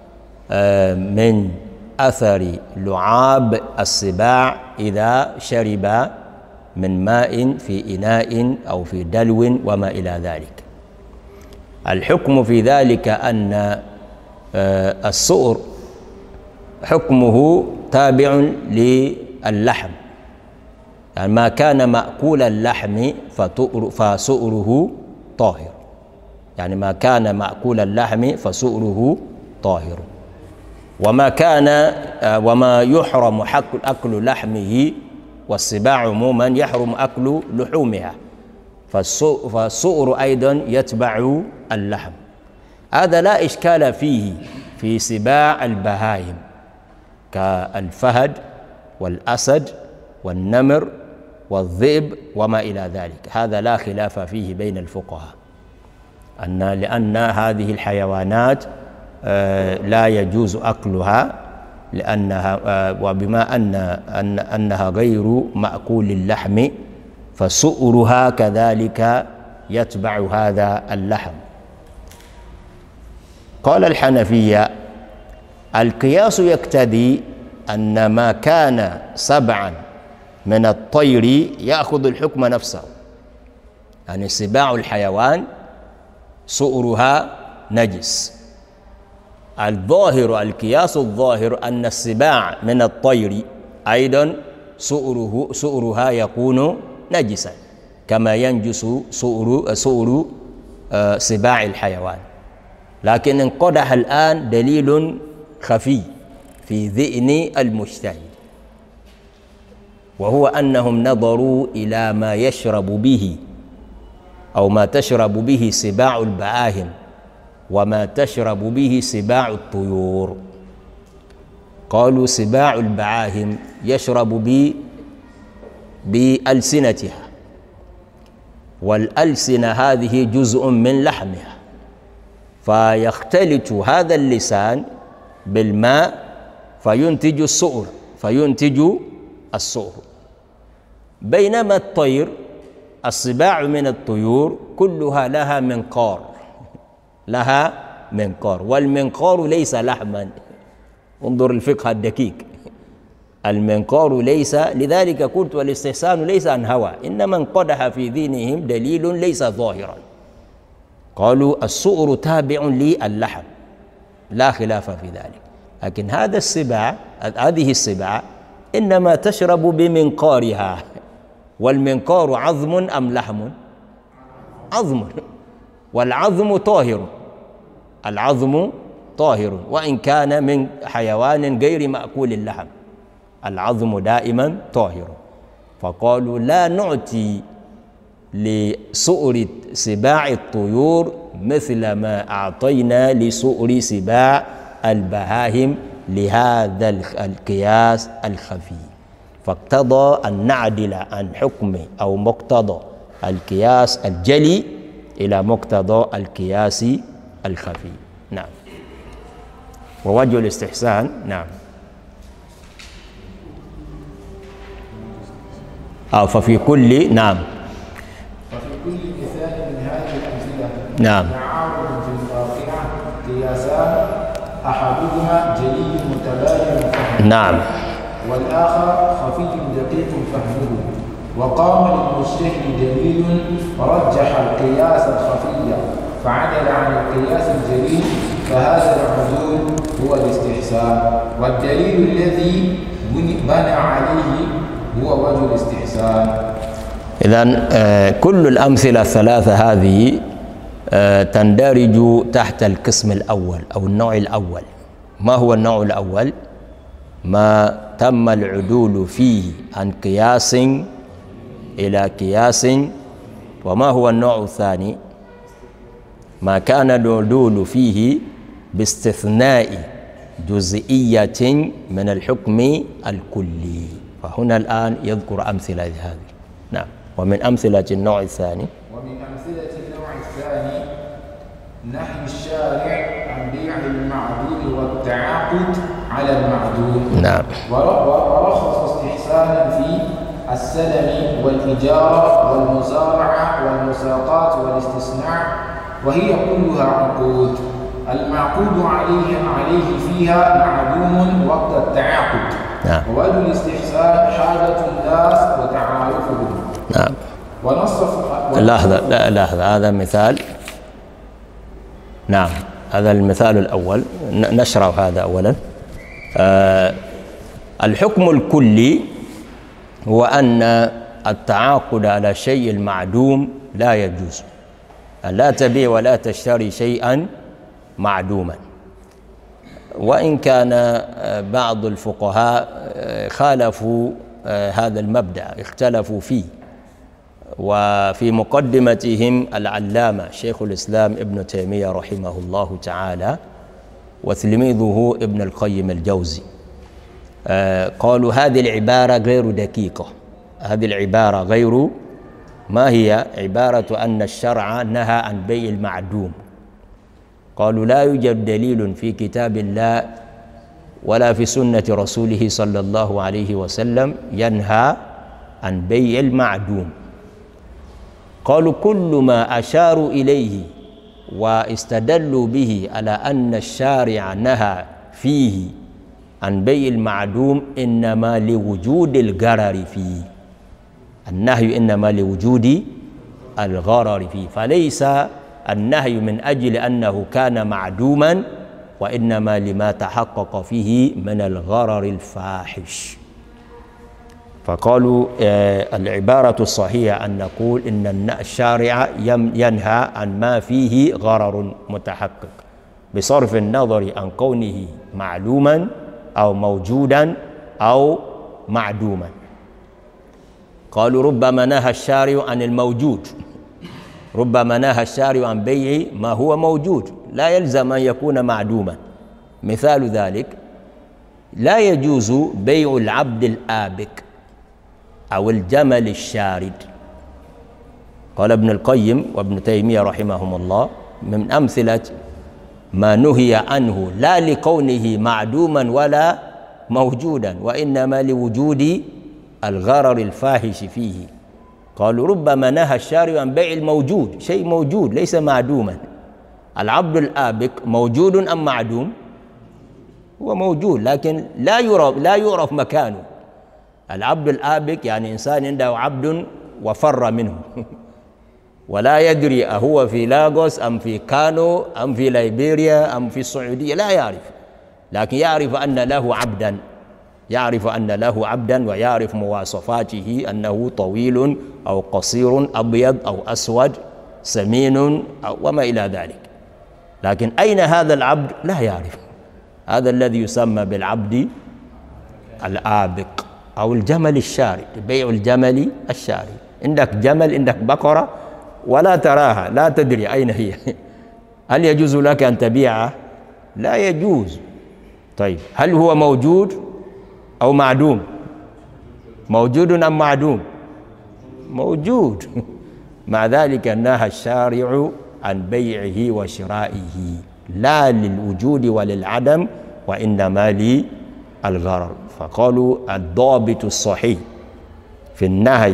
من أثر لعاب السباع إذا شرب من ماء في إناء أو في دلو وما إلى ذلك. الحكم في ذلك أن السؤر حكمه تابع للحم، يعني ما كان مأكول اللحم فسؤره طاهر، يعني ما كان مأكول اللحم فسؤره طاهر. وما يحرم أكل لحمه، والسباع عموما يحرم أكل لحومها، فالسؤر أيضا يتبع اللحم. هذا لا إشكال فيه في سباع البهائم كالفهد والأسد والنمر والذئب وما إلى ذلك، هذا لا خلاف فيه بين الفقهاء، لأن هذه الحيوانات لا يجوز أكلها، لأنها وبما أنها غير مأكول اللحم فسؤرها كذلك يتبع هذا اللحم. قال الحنفية: القياس يقتضي أن ما كان سبعا من الطير يأخذ الحكم نفسه، يعني سباع الحيوان سؤرها نجس. القياس الظاهر أن السباع من الطير أيضا سؤرها يكون نجسا كما ينجس سؤر سباع الحيوان. لكن انقدح الآن دليل خفي في ذهن المجتهد، وهو أنهم نظروا إلى ما يشرب به أو ما تشرب به سباع البهائم وما تشرب به سباع الطيور. قالوا سباع البهائم يشرب بألسنتها، والألسنة هذه جزء من لحمها، فيختلط هذا اللسان بالماء فينتج السؤر. بينما الطير، السباع من الطيور كلها لها منقار، والمنقار ليس لحما. انظر الفقه الدقيق، المنقار ليس، لذلك قلت والاستحسان ليس عن هوى، إنما انقدح في ذهنهم دليل ليس ظاهرا. قالوا السؤر تابع للحم، لا خلاف في ذلك. لكن هذه السباع إنما تشرب بمنقارها، والمنقار عظم أم لحم؟ عظم، والعظم طاهر، العظم طاهر وإن كان من حيوان غير مأكول اللحم، العظم دائما طاهر. فقالوا لا نعطي لسؤر سباع الطيور مثل ما أعطينا لسؤر سباع البهائم لهذا القياس الخفي. فاقتضى أن نعدل عن حكم أو مقتضى القياس الجلي إلى مقتضى القياس الخفي. نعم. ووجه الاستحسان، نعم، ففي كل، نعم، ففي كل مثال من هذه الأمثلة نعم تعارض في الواقع قياسان، أحدهما جلي متباين فهمه، نعم، والآخر خفي دقيق فهمه. وقام للمجتهد دليل فرجح القياس الخفي فعدل عن القياس الجلي، فهذا العدول هو الاستحسان، والدليل الذي بنى عليه هو وجه الاستحسان. إذن كل الأمثلة الثلاثة هذه تندرج تحت القسم الأول أو النوع الأول. ما هو النوع الأول؟ ما تم العدول فيه عن قياس إلى قياس. وما هو النوع الثاني؟ ما كان العدول فيه باستثناء جزئية من الحكم الكلي. فهنا الآن يذكر أمثلة هذه. نعم. ومن أمثلة النوع الثاني، نهي الشارع عن بيع المعدود والتعاقد على المعدود. نعم. ورخص استحسانا في السلم والإجارة والمزارعة والمساقات والاستثناء، وهي كلها عقود. المعقود عليه فيها معدوم وقت التعاقد. نعم. ووجه الاستحسان حاجة الناس وتعارفهم. نعم. لحظة، هذا مثال. نعم، هذا المثال الأول، نشرح هذا أولا. الحكم الكلي هو أن التعاقد على شيء المعدوم لا يجوز، لا تبيع ولا تشتري شيئا معدوما. وإن كان بعض الفقهاء خالفوا هذا المبدأ، اختلفوا فيه، وفي مقدمتهم العلامة شيخ الإسلام ابن تيمية رحمه الله تعالى وتلميذه ابن القيم الجوزي قالوا هذه العبارة غير دقيقة. هذه العبارة غير، ما هي؟ عبارة أن الشرع نهى عن بيع المعدوم. قالوا لا يوجد دليل في كتاب الله ولا في سنة رسوله صلى الله عليه وسلم ينهى عن بيع المعدوم. قالوا كل ما أشاروا إليه واستدلوا به على أن الشارع نهى فيه عن بيع المعدوم إنما لوجود الغرر فيه، النهي إنما لوجود الغرر فيه، فليس النهي من أجل أنه كان معدوما، وإنما لما تحقق فيه من الغرر الفاحش. فقالوا العبارة الصحيحة أن نقول إن الشارع ينهى عن ما فيه غرر متحقق بصرف النظر عن كونه معلوما أو موجودا أو معدوما. قالوا ربما نهى الشارع عن الموجود، ربما نهى الشارع عن بيع ما هو موجود لا يلزم أن يكون معدوما. مثال ذلك لا يجوز بيع العبد الآبك أو الجمل الشارد. قال ابن القيم وابن تيمية رحمهم الله من أمثلة ما نهي عنه لا لكونه معدوما ولا موجودا، وإنما لوجود الغرر الفاحش فيه. قالوا ربما نهى الشارع عن بيع الموجود، شيء موجود ليس معدوما. العبد الآبك موجود أم معدوم؟ هو موجود لكن لا يعرف مكانه. العبد الآبك يعني إنسان عنده عبد وفر منه ولا يدري أهو في لاغوس أم في كانو أم في ليبيريا أم في السعودية، لا يعرف، لكن يعرف أن له عبدا، يعرف أن له عبدا ويعرف مواصفاته أنه طويل أو قصير، أبيض أو أسود، سمين أو وما إلى ذلك، لكن أين هذا العبد لا يعرف. هذا الذي يسمى بالعبد الآبق أو الجمل الشارد، بيع الجمل الشارد. عندك جمل، عندك بقرة ولا تراها، لا تدري أين هي، هل يجوز لك أن تبيعها؟ لا يجوز. طيب هل هو موجود أو معدوم؟ موجود أم معدوم؟ موجود. مع ذلك نهى الشارع عن بيعه وشرائه لا للوجود وللعدم، وإنما للغرر. فقالوا الضابط الصحيح في النهي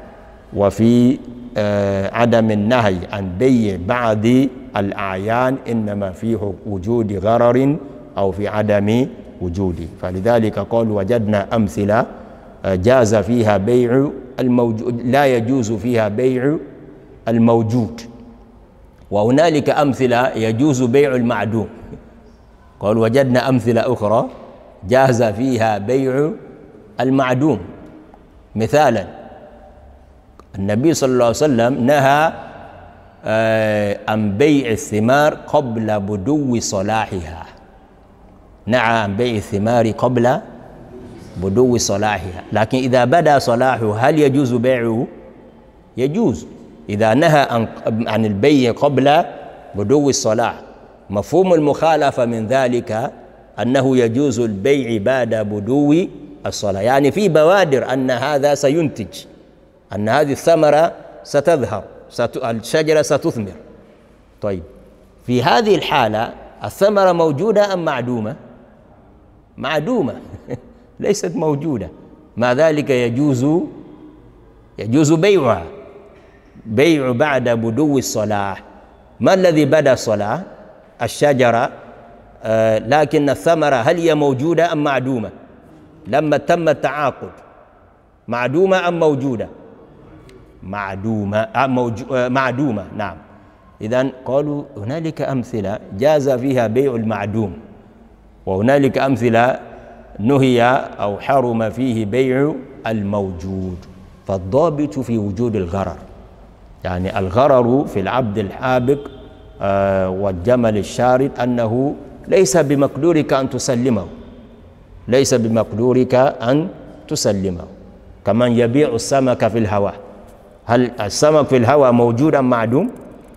وفي عدم النهي عن بيع بعض الأعيان إنما فيه وجود غرر أو في عدم وجوده. فلذلك قالوا وجدنا أمثلة جاز فيها بيع الموجود، لا يجوز فيها بيع الموجود، وهنالك أمثلة يجوز بيع المعدوم. قالوا وجدنا أمثلة أخرى جاز فيها بيع المعدوم. مثالا النبي صلى الله عليه وسلم نهى عن بيع الثمار قبل بدو صلاحها، نهى عن بيع الثمار قبل بدو صلاحها، لكن إذا بدا صلاحه هل يجوز بيعه؟ يجوز. إذا نهى عن البيع قبل بدو الصلاح، مفهوم المخالفة من ذلك أنه يجوز البيع بعد بدو الصلاح، يعني في بوادر أن هذا سينتج، أن هذه الثمرة ستظهر، الشجرة ستثمر. طيب في هذه الحالة الثمرة موجودة أم معدومة؟ معدومة ليست موجودة، مع ذلك يجوز بيعها، بيع بعد بدو الصلاح. ما الذي بدا الصلاح؟ الشجرة، لكن الثمرة هل هي موجودة أم معدومة؟ لما تم التعاقد معدومة أم موجودة؟ معدومة. معدومة، نعم. إذن قالوا هنالك أمثلة جاز فيها بيع المعدوم، وهنالك أمثلة نهي أو حرم فيه بيع الموجود. فالضابط في وجود الغرر، يعني الغرر في العبد الحابق والجمل الشارد أنه ليس بمقدورك أن تسلمه، ليس بمقدورك أن تسلمه. كمن يبيع السمك في الهواء، هل السمك في الهواء موجود أم معدوم؟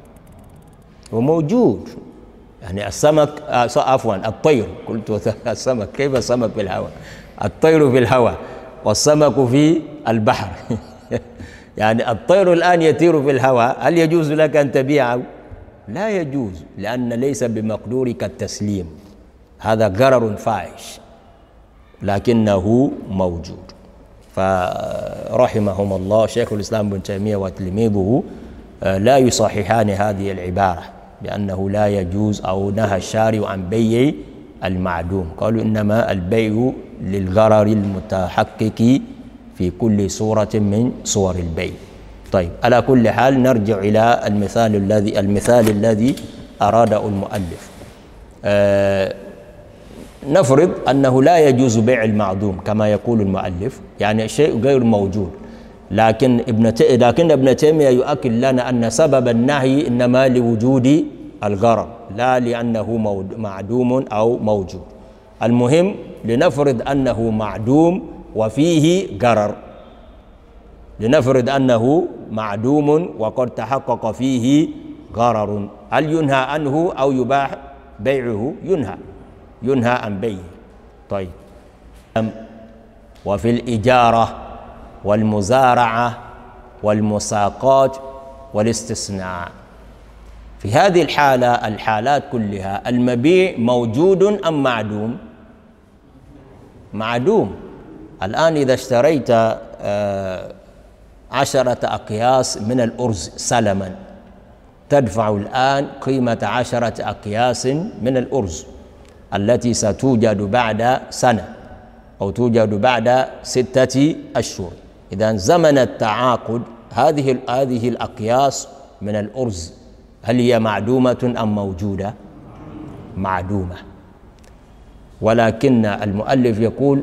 وموجود، يعني السمك عفوا الطير، قلت السمك، كيف السمك في الهواء؟ الطير في الهواء والسمك في البحر يعني الطير الآن يطير في الهواء، هل يجوز لك أن تبيعه؟ لا يجوز، لأن ليس بمقدورك التسليم، هذا غرر فاحش لكنه موجود. فرحمهم الله شيخ الإسلام ابن تيمية وتلميذه لا يصححان هذه العبارة بأنه لا يجوز أو نهى الشارع عن بيع المعدوم، قالوا إنما البيع للغرر المتحقق في كل صورة من صور البيع. طيب، على كل حال نرجع إلى المثال الذي أراده المؤلف. نفرض أنه لا يجوز بيع المعدوم كما يقول المؤلف، يعني شيء غير موجود، لكن ابن تيمية يؤكد لنا أن سبب النهي إنما لوجود الغرر، لا لأنه معدوم أو موجود. المهم لنفرض أنه معدوم وفيه غرر، لنفرض أنه معدوم وقد تحقق فيه غرر، هل ينهى عنه أو يباح بيعه؟ ينهى عن بيعه. طيب، وفي الإجارة والمزارعة والمساقات والاستثناء، في هذه الحالات كلها المبيع موجود أم معدوم؟ معدوم. الآن إذا اشتريت 10 أقياس من الأرز سلما، تدفع الآن قيمة 10 أقياس من الأرز التي ستوجد بعد سنة أو توجد بعد 6 أشهر. إذا زمن التعاقد هذه الأقياس من الأرز هل هي معدومة أم موجودة؟ معدومة. ولكن المؤلف يقول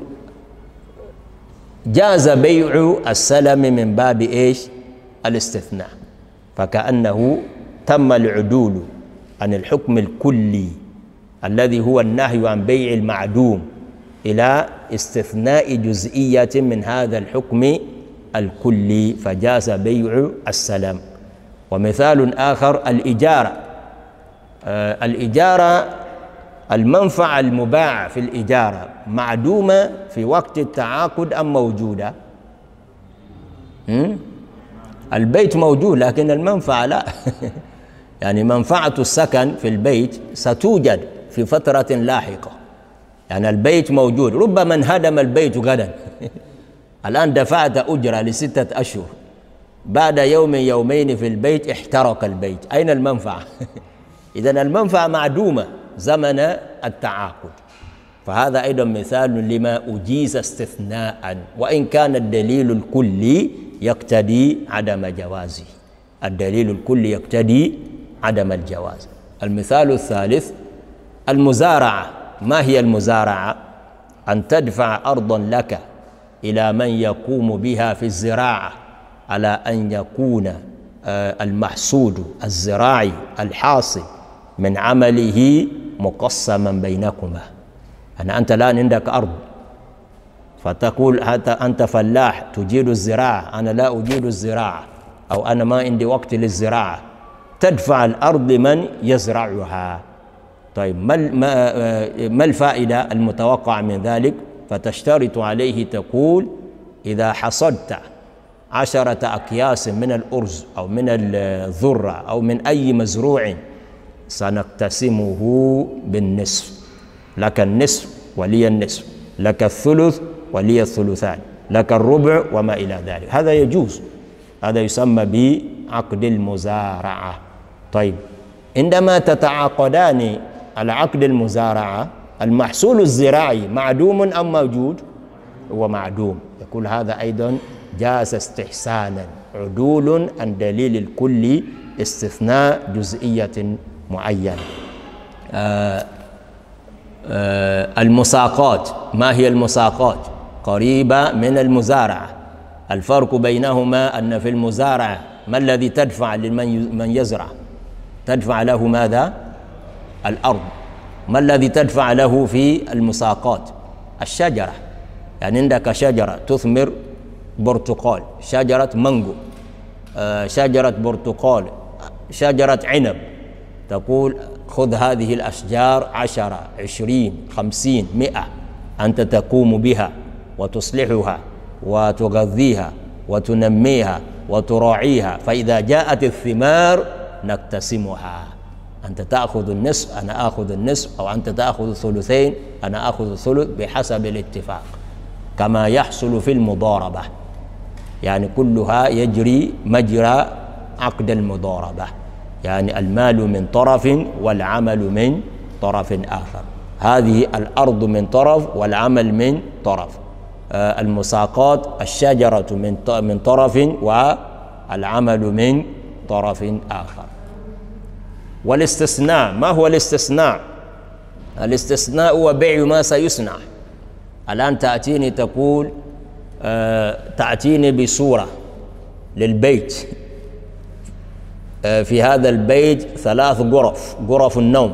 جاز بيع السلم من باب إيش؟ الاستثناء، فكأنه تم العدول عن الحكم الكلي الذي هو النهي عن بيع المعدوم إلى استثناء جزئية من هذا الحكم الكلي، فجاز بيع السلم. ومثال آخر الإجارة المنفعة المباعة في الإجارة معدومة في وقت التعاقد أم موجودة؟ البيت موجود لكن المنفعة لا يعني منفعة السكن في البيت ستوجد في فترة لاحقة، يعني البيت موجود، ربما انهدم البيت غدا الآن دفعت أجرة ل6 أشهر، بعد يومين في البيت احترق البيت، أين المنفعة؟ إذن المنفعة معدومة زمن التعاقد. فهذا أيضا مثال لما أجيز استثناء، وإن كان الدليل الكلي يقتضي عدم جوازه، الدليل الكلي يقتضي عدم الجواز. المثال الثالث المزارعة. ما هي المزارعة؟ أن تدفع أرضا لك إلى من يقوم بها في الزراعة على أن يكون المحصول الزراعي الحاصل من عمله مقسما بينكما. أنت الآن عندك أرض فتقول أنت فلاح تجيد الزراعة، أنا لا أجيد الزراعة أو أنا ما عندي وقت للزراعة، تدفع الأرض لمن يزرعها. طيب، ما الفائدة المتوقعة من ذلك؟ فتشترط عليه تقول إذا حصدت 10 أكياس من الأرز أو من الذرة أو من أي مزروع سنقتسمه بالنصف، لك النصف ولي النصف، لك الثلث ولي الثلثان، لك الربع وما إلى ذلك. هذا يجوز، هذا يسمى بعقد المزارعة. طيب، عندما تتعاقدان على عقد المزارعة المحصول الزراعي معدوم أم موجود؟ هو معدوم، يقول هذا أيضا جاز استحسانا، عدول عن دليل الكل، استثناء جزئية معينة. المساقات. ما هي المساقات؟ قريبة من المزارعة، الفرق بينهما أن في المزارعة ما الذي تدفع لمن يزرع؟ تدفع له ماذا؟ الأرض. ما الذي تدفع له في المساقات؟ الشجرة. يعني عندك شجرة تثمر برتقال، شجرة مانجو، شجرة برتقال، شجرة عنب، تقول خذ هذه الأشجار 10 20 50 100، أنت تقوم بها وتصلحها وتغذيها وتنميها وتراعيها، فإذا جاءت الثمار نقتسمها، أنت تأخذ النصف أنا آخذ النصف، أو أنت تأخذ الثلثين أنا آخذ الثلث بحسب الاتفاق، كما يحصل في المضاربة. يعني كلها يجري مجرى عقد المضاربة، يعني المال من طرف والعمل من طرف آخر. هذه الأرض من طرف والعمل من طرف، المساقات الشجرة من طرف والعمل من طرف آخر. والاستثناء، ما هو الاستثناء؟ الاستثناء هو بيع ما سيصنع. الآن تأتيني تقول تأتيني بصورة للبيت، في هذا البيت 3 غرف النوم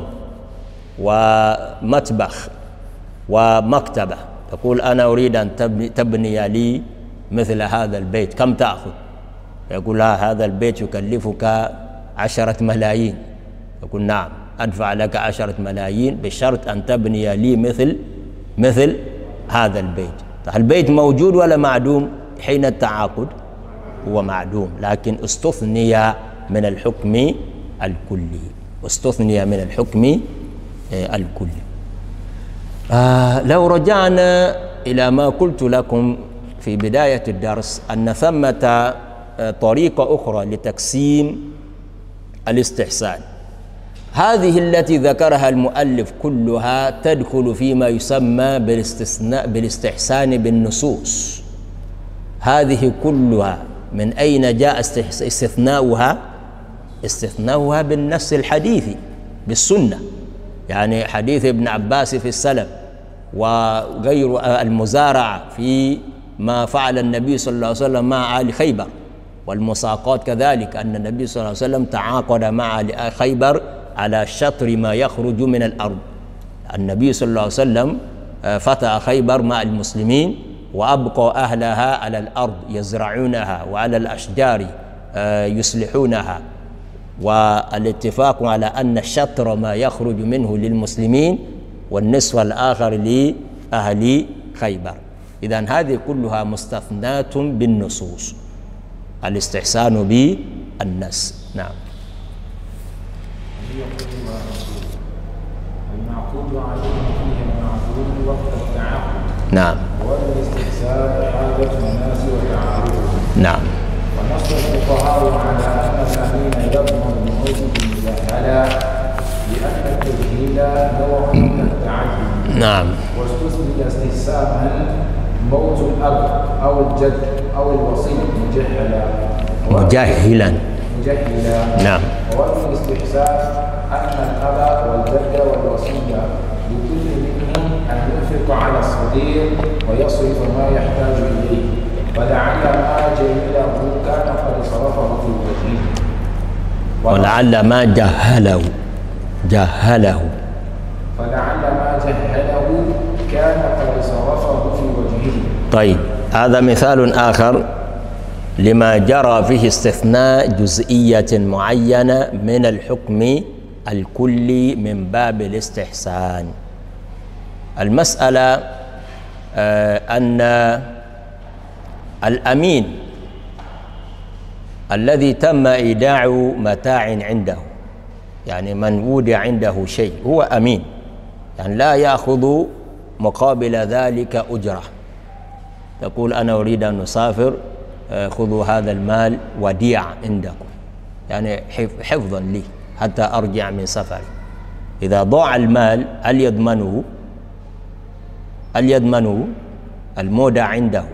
ومطبخ ومكتبة، تقول أنا أريد أن تبني لي مثل هذا البيت، كم تأخذ؟ يقول لا، هذا البيت يكلفك 10 ملايين. يقول نعم، أدفع لك 10 ملايين بشرط أن تبني لي مثل هذا البيت. البيت موجود ولا معدوم حين التعاقد؟ هو معدوم، لكن استثني من الحكم الكلي، استثني من الحكم الكلي. لو رجعنا إلى ما قلت لكم في بداية الدرس أن ثمة طريقة أخرى لتقسيم الاستحسان، هذه التي ذكرها المؤلف كلها تدخل فيما يسمى بالاستحسان بالنصوص. هذه كلها من أين جاء استثناؤها؟ استثناؤها بالنص الحديثي بالسنة، يعني حديث ابن عباس في السلم، وغير المزارعة في ما فعل النبي صلى الله عليه وسلم مع آل خيبر، والمساقات كذلك أن النبي صلى الله عليه وسلم تعاقد مع آل خيبر على شطر ما يخرج من الأرض. النبي صلى الله عليه وسلم فتح خيبر مع المسلمين وأبقى أهلها على الأرض يزرعونها وعلى الأشجار يصلحونها، والاتفاق على أن شطر ما يخرج منه للمسلمين والنصف الآخر لأهل خيبر. إذن هذه كلها مستثنات بالنصوص، الاستحسان بالنص. نعم. المعقود عليه فيه المعقود وقت التعاقد. نعم. والاستحسان حاجة الناس وتعارضهم. نعم. ونص الفقهاء على أن الأمين يضمن بموته مجهلا لأن التجهيل نوع من التعدي. نعم. واستثني استحسانا موت الأب أو الجد أو الوصي مجهلا. نعم. ووجه الاستحسان أن الأب والجد والوصية لكل منهم أن ينفق على الصغير ويصرف ما يحتاج إليه، فلعل ما جهله كان قد صرفه في وجهه، ولعل ما جهله فلعل ما جهله كان قد صرفه في وجهه. طيب، هذا مثال آخر لما جرى فيه استثناء جزئية معينة من الحكم الكلي من باب الاستحسان. المسألة أن الأمين الذي تم إيداع متاع عنده، يعني من وضع عنده شيء هو أمين، يعني لا يأخذ مقابل ذلك أجرة. تقول أنا أريد أن نسافر، خذوا هذا المال وديعة عندكم، يعني حفظا لي حتى أرجع من سفري. إذا ضاع المال هل يضمنه المودع عنده؟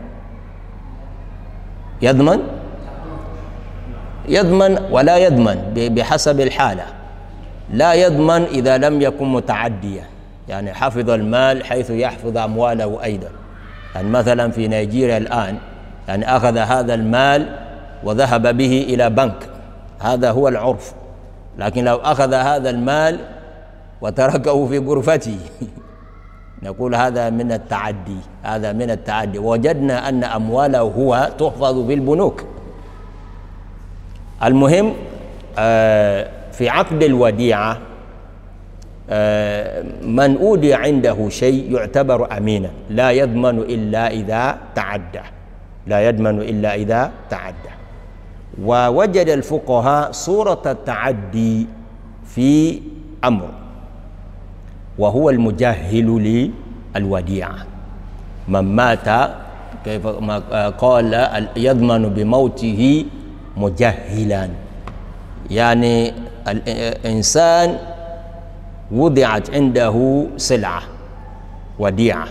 يضمن ولا يضمن بحسب الحالة. لا يضمن إذا لم يكن متعديا، يعني حفظ المال حيث يحفظ أمواله أيضا. يعني مثلا في نيجيريا الآن يعني أخذ هذا المال وذهب به إلى بنك، هذا هو العرف. لكن لو أخذ هذا المال وتركه في غرفته نقول هذا من التعدي، هذا من التعدي. وجدنا أن أمواله هو تحفظ في البنوك. المهم في عقد الوديعة من أودي عنده شيء يعتبر أمينا، لا يضمن إلا إذا تعدى، لا يضمن إلا إذا تعدى. ووجد الفقهاء صورة التعدي في أمر، وهو المجهل للوديعة. من مات كيف ما قال يضمن بموته مجهلا، يعني الإنسان وضعت عنده سلعة وديعة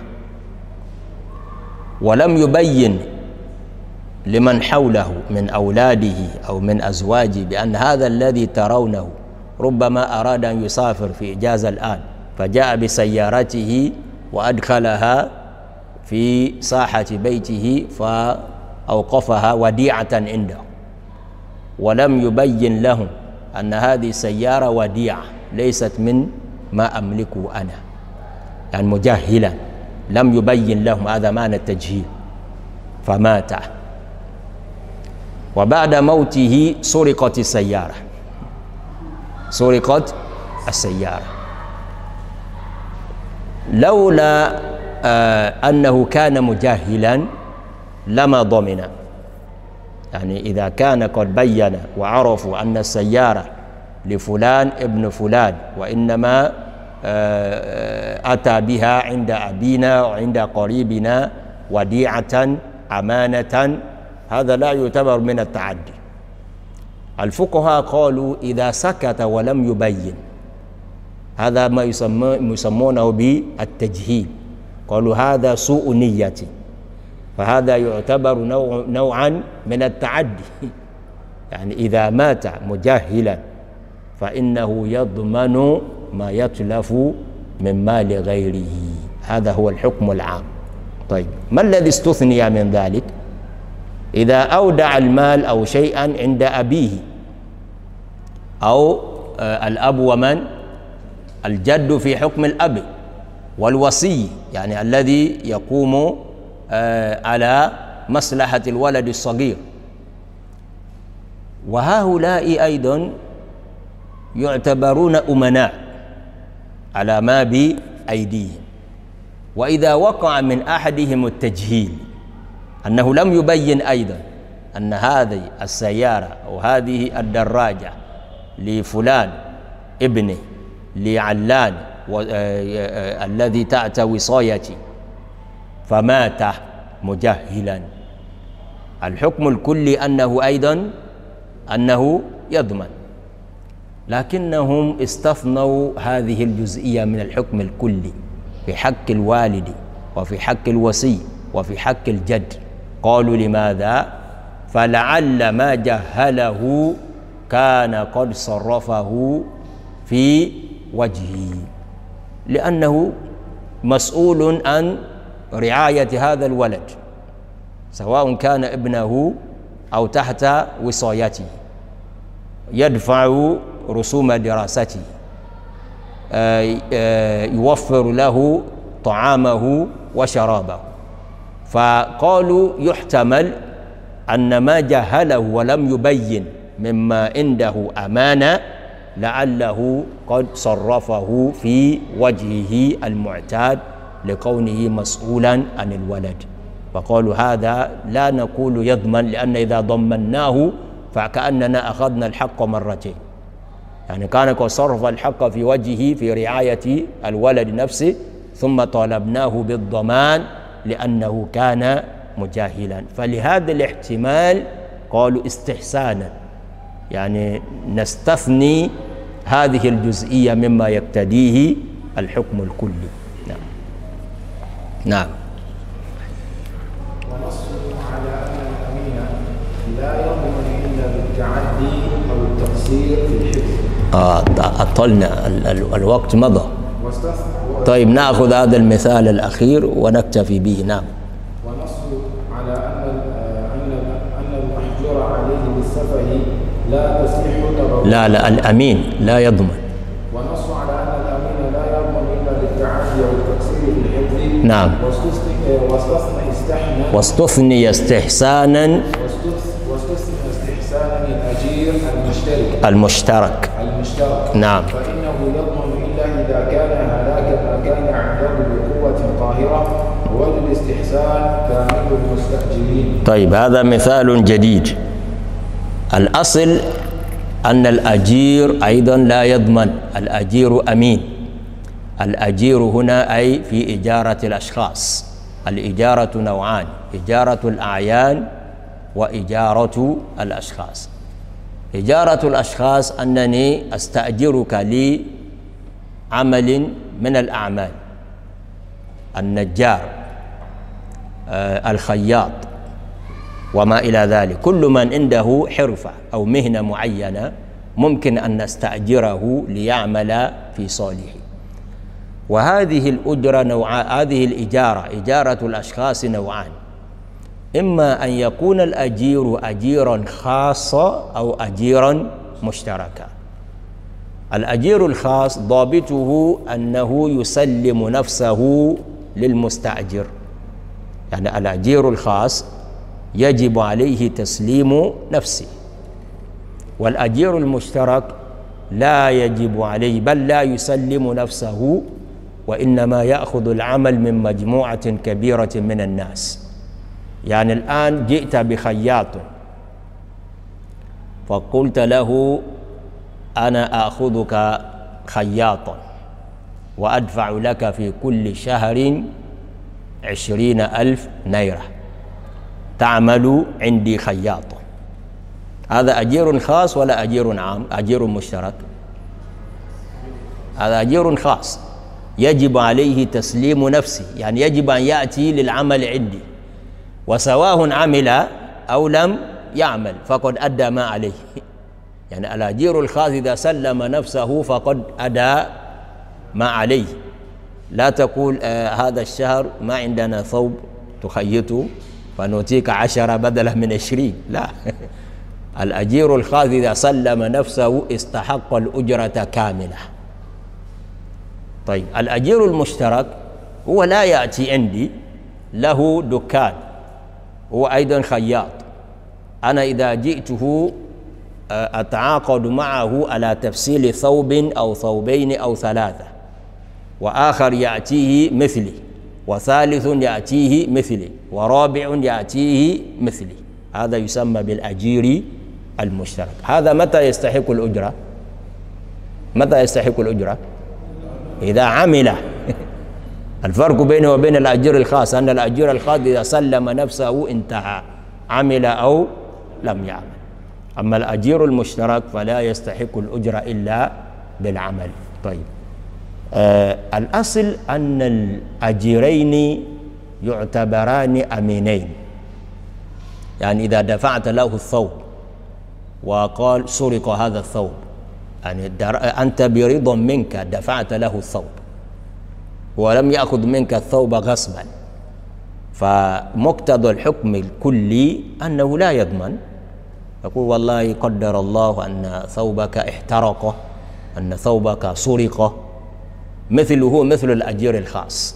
ولم يبين لمن حوله من أولاده أو من أزواجه بأن هذا الذي ترونه ربما أراد أن يسافر في إجازة الآن، فجاء بسيارته وأدخلها في ساحة بيته فأوقفها وديعة عنده، ولم يبين لهم أن هذه سيارة وديعة ليست من ما أملكه أنا، يعني مجهلا لم يبين لهم، هذا معنى التجهيل. فمات، وبعد موته سرقت السيارة، سرقت السيارة. لولا أنه كان مجهلا لما ضمن، يعني إذا كان قد بين وعرفوا أن السيارة لفلان ابن فلان وإنما أتى بها عند أبينا وعند قريبنا وديعة أمانة، هذا لا يعتبر من التعدي. الفقهاء قالوا إذا سكت ولم يبين، هذا ما يسمونه بالتجهيل، قالوا هذا سوء نية، فهذا يعتبر نوعا من التعدي. يعني إذا مات مجهلا فإنه يضمن ما يتلف من مال غيره، هذا هو الحكم العام. طيب ما الذي استثني من ذلك؟ إذا أودع المال أو شيئا عند أبيه أو الأب، ومن الجد في حكم الأب، والوصي يعني الذي يقوم على مصلحة الولد الصغير، وهؤلاء أيضا يعتبرون أمناء على ما بأيديهم. وإذا وقع من أحدهم التجهيل أنه لم يبين أيضا أن هذه السيارة أو هذه الدراجة لفلان ابنه لعلان الذي تحت وصايتي، فمات مجهلا، الحكم الكلي أنه أيضا أنه يضمن، لكنهم استثنوا هذه الجزئية من الحكم الكلي في حق الوالد وفي حق الوصي وفي حق الجد. قالوا لماذا؟ فلعل ما جهله كان قد صرفه في وجهه، لأنه مسؤول عن رعاية هذا الولد سواء كان ابنه أو تحت وصايته، يدفع رسوم دراسته، يوفر له طعامه وشرابه. فقالوا يحتمل أن ما جهله ولم يبين مما عنده أمانة لعله قد صرفه في وجهه المعتاد لكونه مسؤولا عن الولد. فقالوا هذا لا نقول يضمن، لأن إذا ضمناه فكأننا أخذنا الحق مرتين، يعني كان قد صرف الحق في وجهه في رعاية الولد نفسه ثم طالبناه بالضمان لأنه كان مجاهلا. فلهذا الاحتمال قالوا استحسانا، يعني نستثني هذه الجزئية مما يقتضيه الحكم الكلي. نعم. نعم. ونص على أن الأمين لا يضمن إلا بالتعدي أو التقصير في الحفظ. أطلنا الوقت مضى. طيب نأخذ هذا المثال الأخير ونكتفي به. نعم. ونص على أن السفه لا تصح تبرعه. لا الأمين لا يضمن. ونص على أن الأمين لا يضمن إلا للتعدي والتقصير في الحفظ. نعم. واستثني استحسانا الأجير المشترك. نعم. فإنه يضمن إلا إذا كان هلاك ما كان عنده بقوة قاهرة، وللاستحسان كامل المستأجرين. طيب هذا مثال جديد. الأصل أن الأجير أيضا لا يضمن، الأجير أمين. الأجير هنا أي في إجارة الأشخاص. الإجارة نوعان: إجارة الأعيان وإجارة الأشخاص. إجارة الأشخاص أنني أستأجرك لعمل من الأعمال: النجار، الخياط، وما إلى ذلك. كل من عنده حرفة أو مهنة معينة ممكن أن نستأجره ليعمل في صالحه. وهذه الأجرة نوعان، هذه الإجارة إجارة الأشخاص نوعان: إما أن يكون الأجير أجيرا خاصا أو أجيرا مشتركا. الأجير الخاص ضابطه أنه يسلم نفسه للمستأجر، يعني الأجير الخاص يجب عليه تسليم نفسه. والأجير المشترك لا يجب عليه، بل لا يسلم نفسه، وإنما يأخذ العمل من مجموعة كبيرة من الناس. يعني الآن جئت بخياط فقلت له: أنا آخذك خياطا وأدفع لك في كل شهر 20,000 نيرة تعمل عندي خياطا. هذا أجير خاص ولا أجير عام؟ أجير مشترك. هذا أجير خاص يجب عليه تسليم نفسه، يعني يجب أن يأتي للعمل عندي، وسواء عمل أو لم يعمل فقد أدى ما عليه. يعني الأجير الخاص إذا سلم نفسه فقد أدى ما عليه. لا تقول هذا الشهر ما عندنا ثوب تخيطه فنعطيك 10 بدلا من 20، لا. الأجير الخاص إذا سلم نفسه استحق الأجرة كاملة. طيب الأجير المشترك هو لا يأتي عندي، له دكان، هو أيضا خياط. أنا إذا جئته أتعاقد معه على تفصيل ثوب أو ثوبين أو 3، وآخر يأتيه مثلي، وثالث يأتيه مثلي، ورابع يأتيه مثلي. هذا يسمى بالأجير المشترك. هذا متى يستحق الأجرة؟ متى يستحق الأجرة؟ إذا عمل. الفرق بينه وبين الأجير الخاص أن الأجير الخاص إذا سلم نفسه انتهى، عمل أو لم يعمل. أما الأجير المشترك فلا يستحق الأجرة إلا بالعمل. طيب الأصل أن الأجيرين يعتبران أمينين. يعني إذا دفعت له الثوب وقال سرق هذا الثوب، يعني أنت برضا منك دفعت له الثوب ولم يأخذ منك الثوب غصبا، فمقتضى الحكم الكلي أنه لا يضمن. يقول والله قدر الله أن ثوبك احترق، أن ثوبك سرق، مثله مثل الأجير الخاص.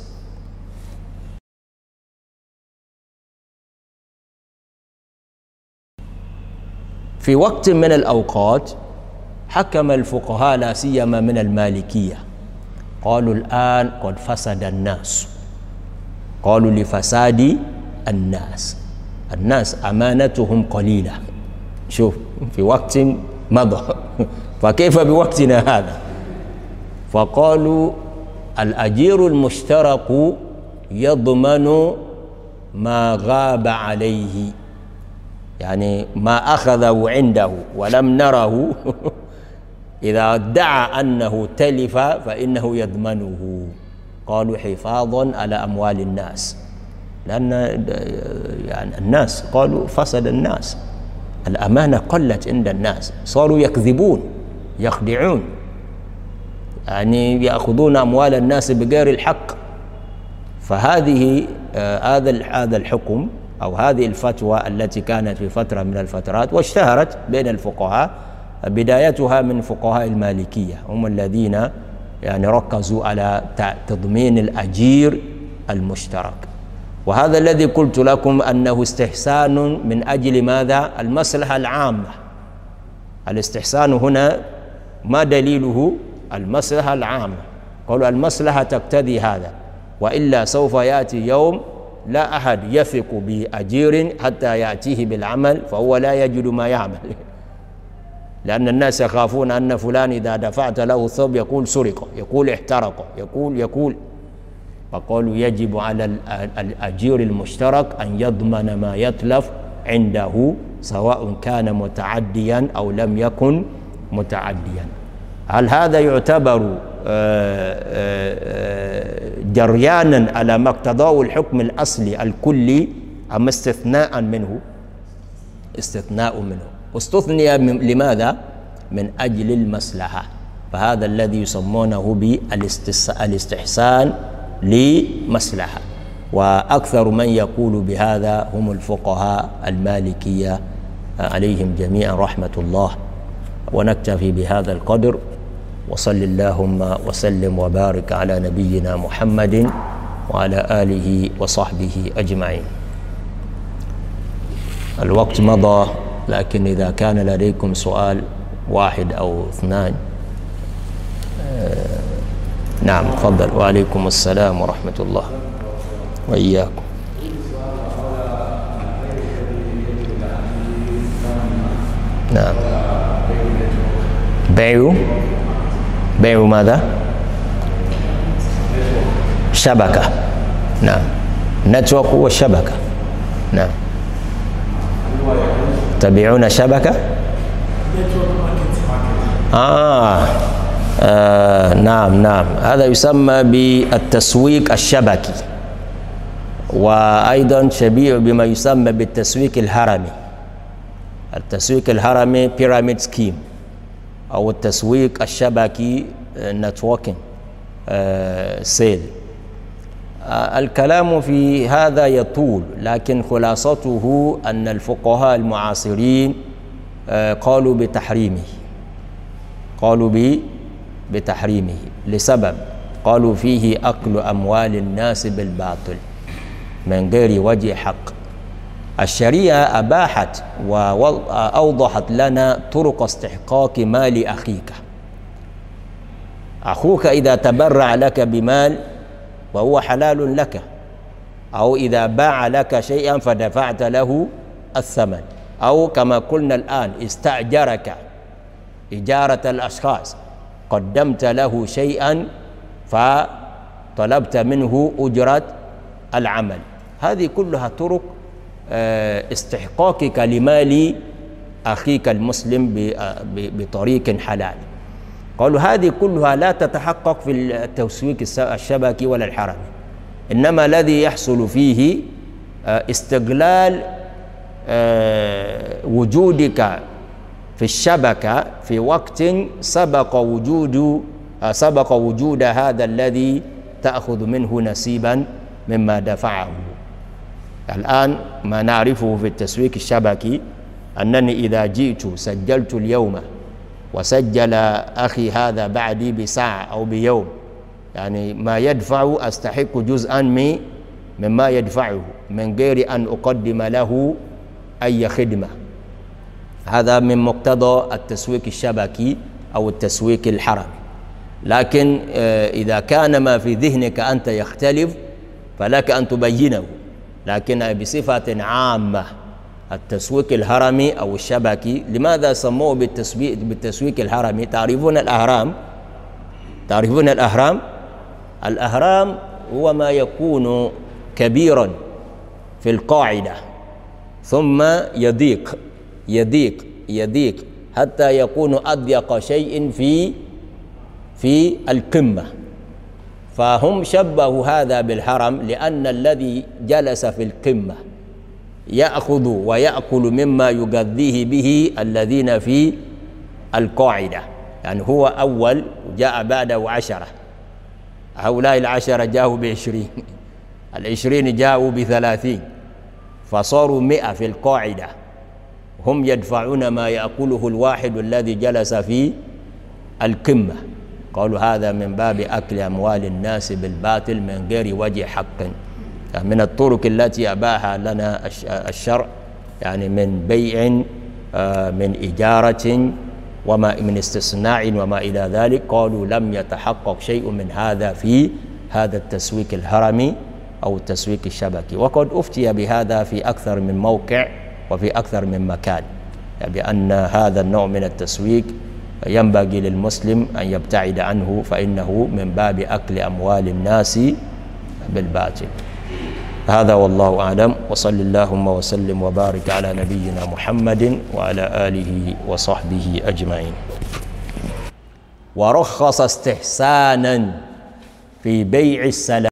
في وقت من الأوقات حكم الفقهاء لا سيما من المالكية، قالوا الآن قد فسد الناس. قالوا لفساد الناس أمانتهم قليلة. شوف في وقت مضى فكيف بوقتنا هذا؟ فقالوا الأجير المشترك يضمن ما غاب عليه، يعني ما أخذه عنده ولم نره إذا ادعى أنه تلف فإنه يضمنه. قالوا حفاظا على أموال الناس، لأن يعني الناس قالوا فسد الناس، الأمانة قلت عند الناس، صاروا يكذبون يخدعون، يعني يأخذون أموال الناس بغير الحق. فهذه هذا الحكم أو هذه الفتوى التي كانت في فترة من الفترات واشتهرت بين الفقهاء، بدايتها من فقهاء المالكية، هم الذين يعني ركزوا على تضمين الأجير المشترك. وهذا الذي قلت لكم أنه استحسان من أجل ماذا؟ المصلحة العامة. الاستحسان هنا ما دليله؟ المصلحة العامة. قالوا المصلحة تقتضي هذا، وإلا سوف يأتي يوم لا أحد يثق بأجير حتى يأتيه بالعمل فهو لا يجد ما يعمل، لأن الناس يخافون أن فلان إذا دفعت له الثوب يقول سرق، يقول احترق، يقول. فقالوا يجب على الأجير المشترك أن يضمن ما يتلف عنده سواء كان متعديا أو لم يكن متعديا. هل هذا يعتبر جريانا على ما اقتضاه الحكم الأصلي الكلي أم استثناء منه؟ استثناء منه، واستثني لماذا؟ من أجل المصلحة. فهذا الذي يسمونه بالاستحسان لمصلحة، وأكثر من يقول بهذا هم الفقهاء المالكية عليهم جميعا رحمة الله. ونكتفي بهذا القدر، وصل اللهم وسلم وبارك على نبينا محمد وعلى آله وصحبه أجمعين. الوقت مضى، لكن إذا كان لديكم سؤال واحد أو اثنان. نعم تفضل. وعليكم السلام ورحمة الله وإياكم. نعم. بيع ماذا؟ شبكة. نعم. نتورك هو الشبكة. نعم. تبيعون شبكة؟ نعم. هذا يسمى بالتسويق الشبكي، وأيضا شبيه بما يسمى بالتسويق الهرمي. التسويق الهرمي بيراميد سكيم، أو التسويق الشبكي نتوركينج سيل. الكلام في هذا يطول، لكن خلاصته أن الفقهاء المعاصرين قالوا بتحريمه لسبب، قالوا فيه أكل أموال الناس بالباطل من غير وجه حق. الشريعة أباحت وأوضحت لنا طرق استحقاق مال أخيك. أخوك إذا تبرع لك بمال وهو حلال لك، أو إذا باع لك شيئا فدفعت له الثمن، أو كما قلنا الآن استأجرك إجارة الأشخاص، قدمت له شيئا فطلبت منه أجرة العمل. هذه كلها طرق استحقاقك لمال أخيك المسلم بطريق حلال. قالوا هذه كلها لا تتحقق في التسويق الشبكي ولا الحرمي، إنما الذي يحصل فيه استغلال وجودك في الشبكة في وقت سبق وجود هذا الذي تأخذ منه نصيبا مما دفعه. الآن ما نعرفه في التسويق الشبكي أنني إذا جئت سجلت اليوم وسجل أخي هذا بعدي بساعة أو بيوم، يعني ما يدفع أستحق جزءا مما يدفعه من غير أن أقدم له أي خدمة. هذا من مقتضى التسويق الشبكي أو التسويق الحرمي. لكن إذا كان ما في ذهنك أنت يختلف فلك أن تبينه، لكن بصفة عامة التسويق الهرمي أو الشبكي، لماذا سموه بالتسويق الهرمي؟ تعرفون الأهرام؟ الأهرام هو ما يكون كبيرا في القاعدة ثم يضيق حتى يكون أضيق شيء في القمة. فهم شبهوا هذا بالهرم، لأن الذي جلس في القمة يأخذ ويأكل مما يغذيه به الذين في القاعدة، يعني هو أول جاء بعده 10، هؤلاء 10 جاءوا ب20، 20 جاءوا ب30، فصاروا 100 في القاعدة، هم يدفعون ما يأكله الواحد الذي جلس في القمة. قالوا هذا من باب أكل أموال الناس بالباطل من غير وجه حق، من الطرق التي أباحها لنا الشرع، يعني من بيع، من إجارة، وما من استثناء وما إلى ذلك. قالوا لم يتحقق شيء من هذا في هذا التسويق الهرمي أو التسويق الشبكي، وقد أفتي بهذا في أكثر من موقع وفي أكثر من مكان، يعني بأن هذا النوع من التسويق ينبغي للمسلم أن يبتعد عنه، فإنه من باب أكل أموال الناس بالباطل. هذا والله أعلم، وصل اللهم وسلم وبارك على نبينا محمد وعلى آله وصحبه أجمعين. ورخص استحسانا في بيع السلام.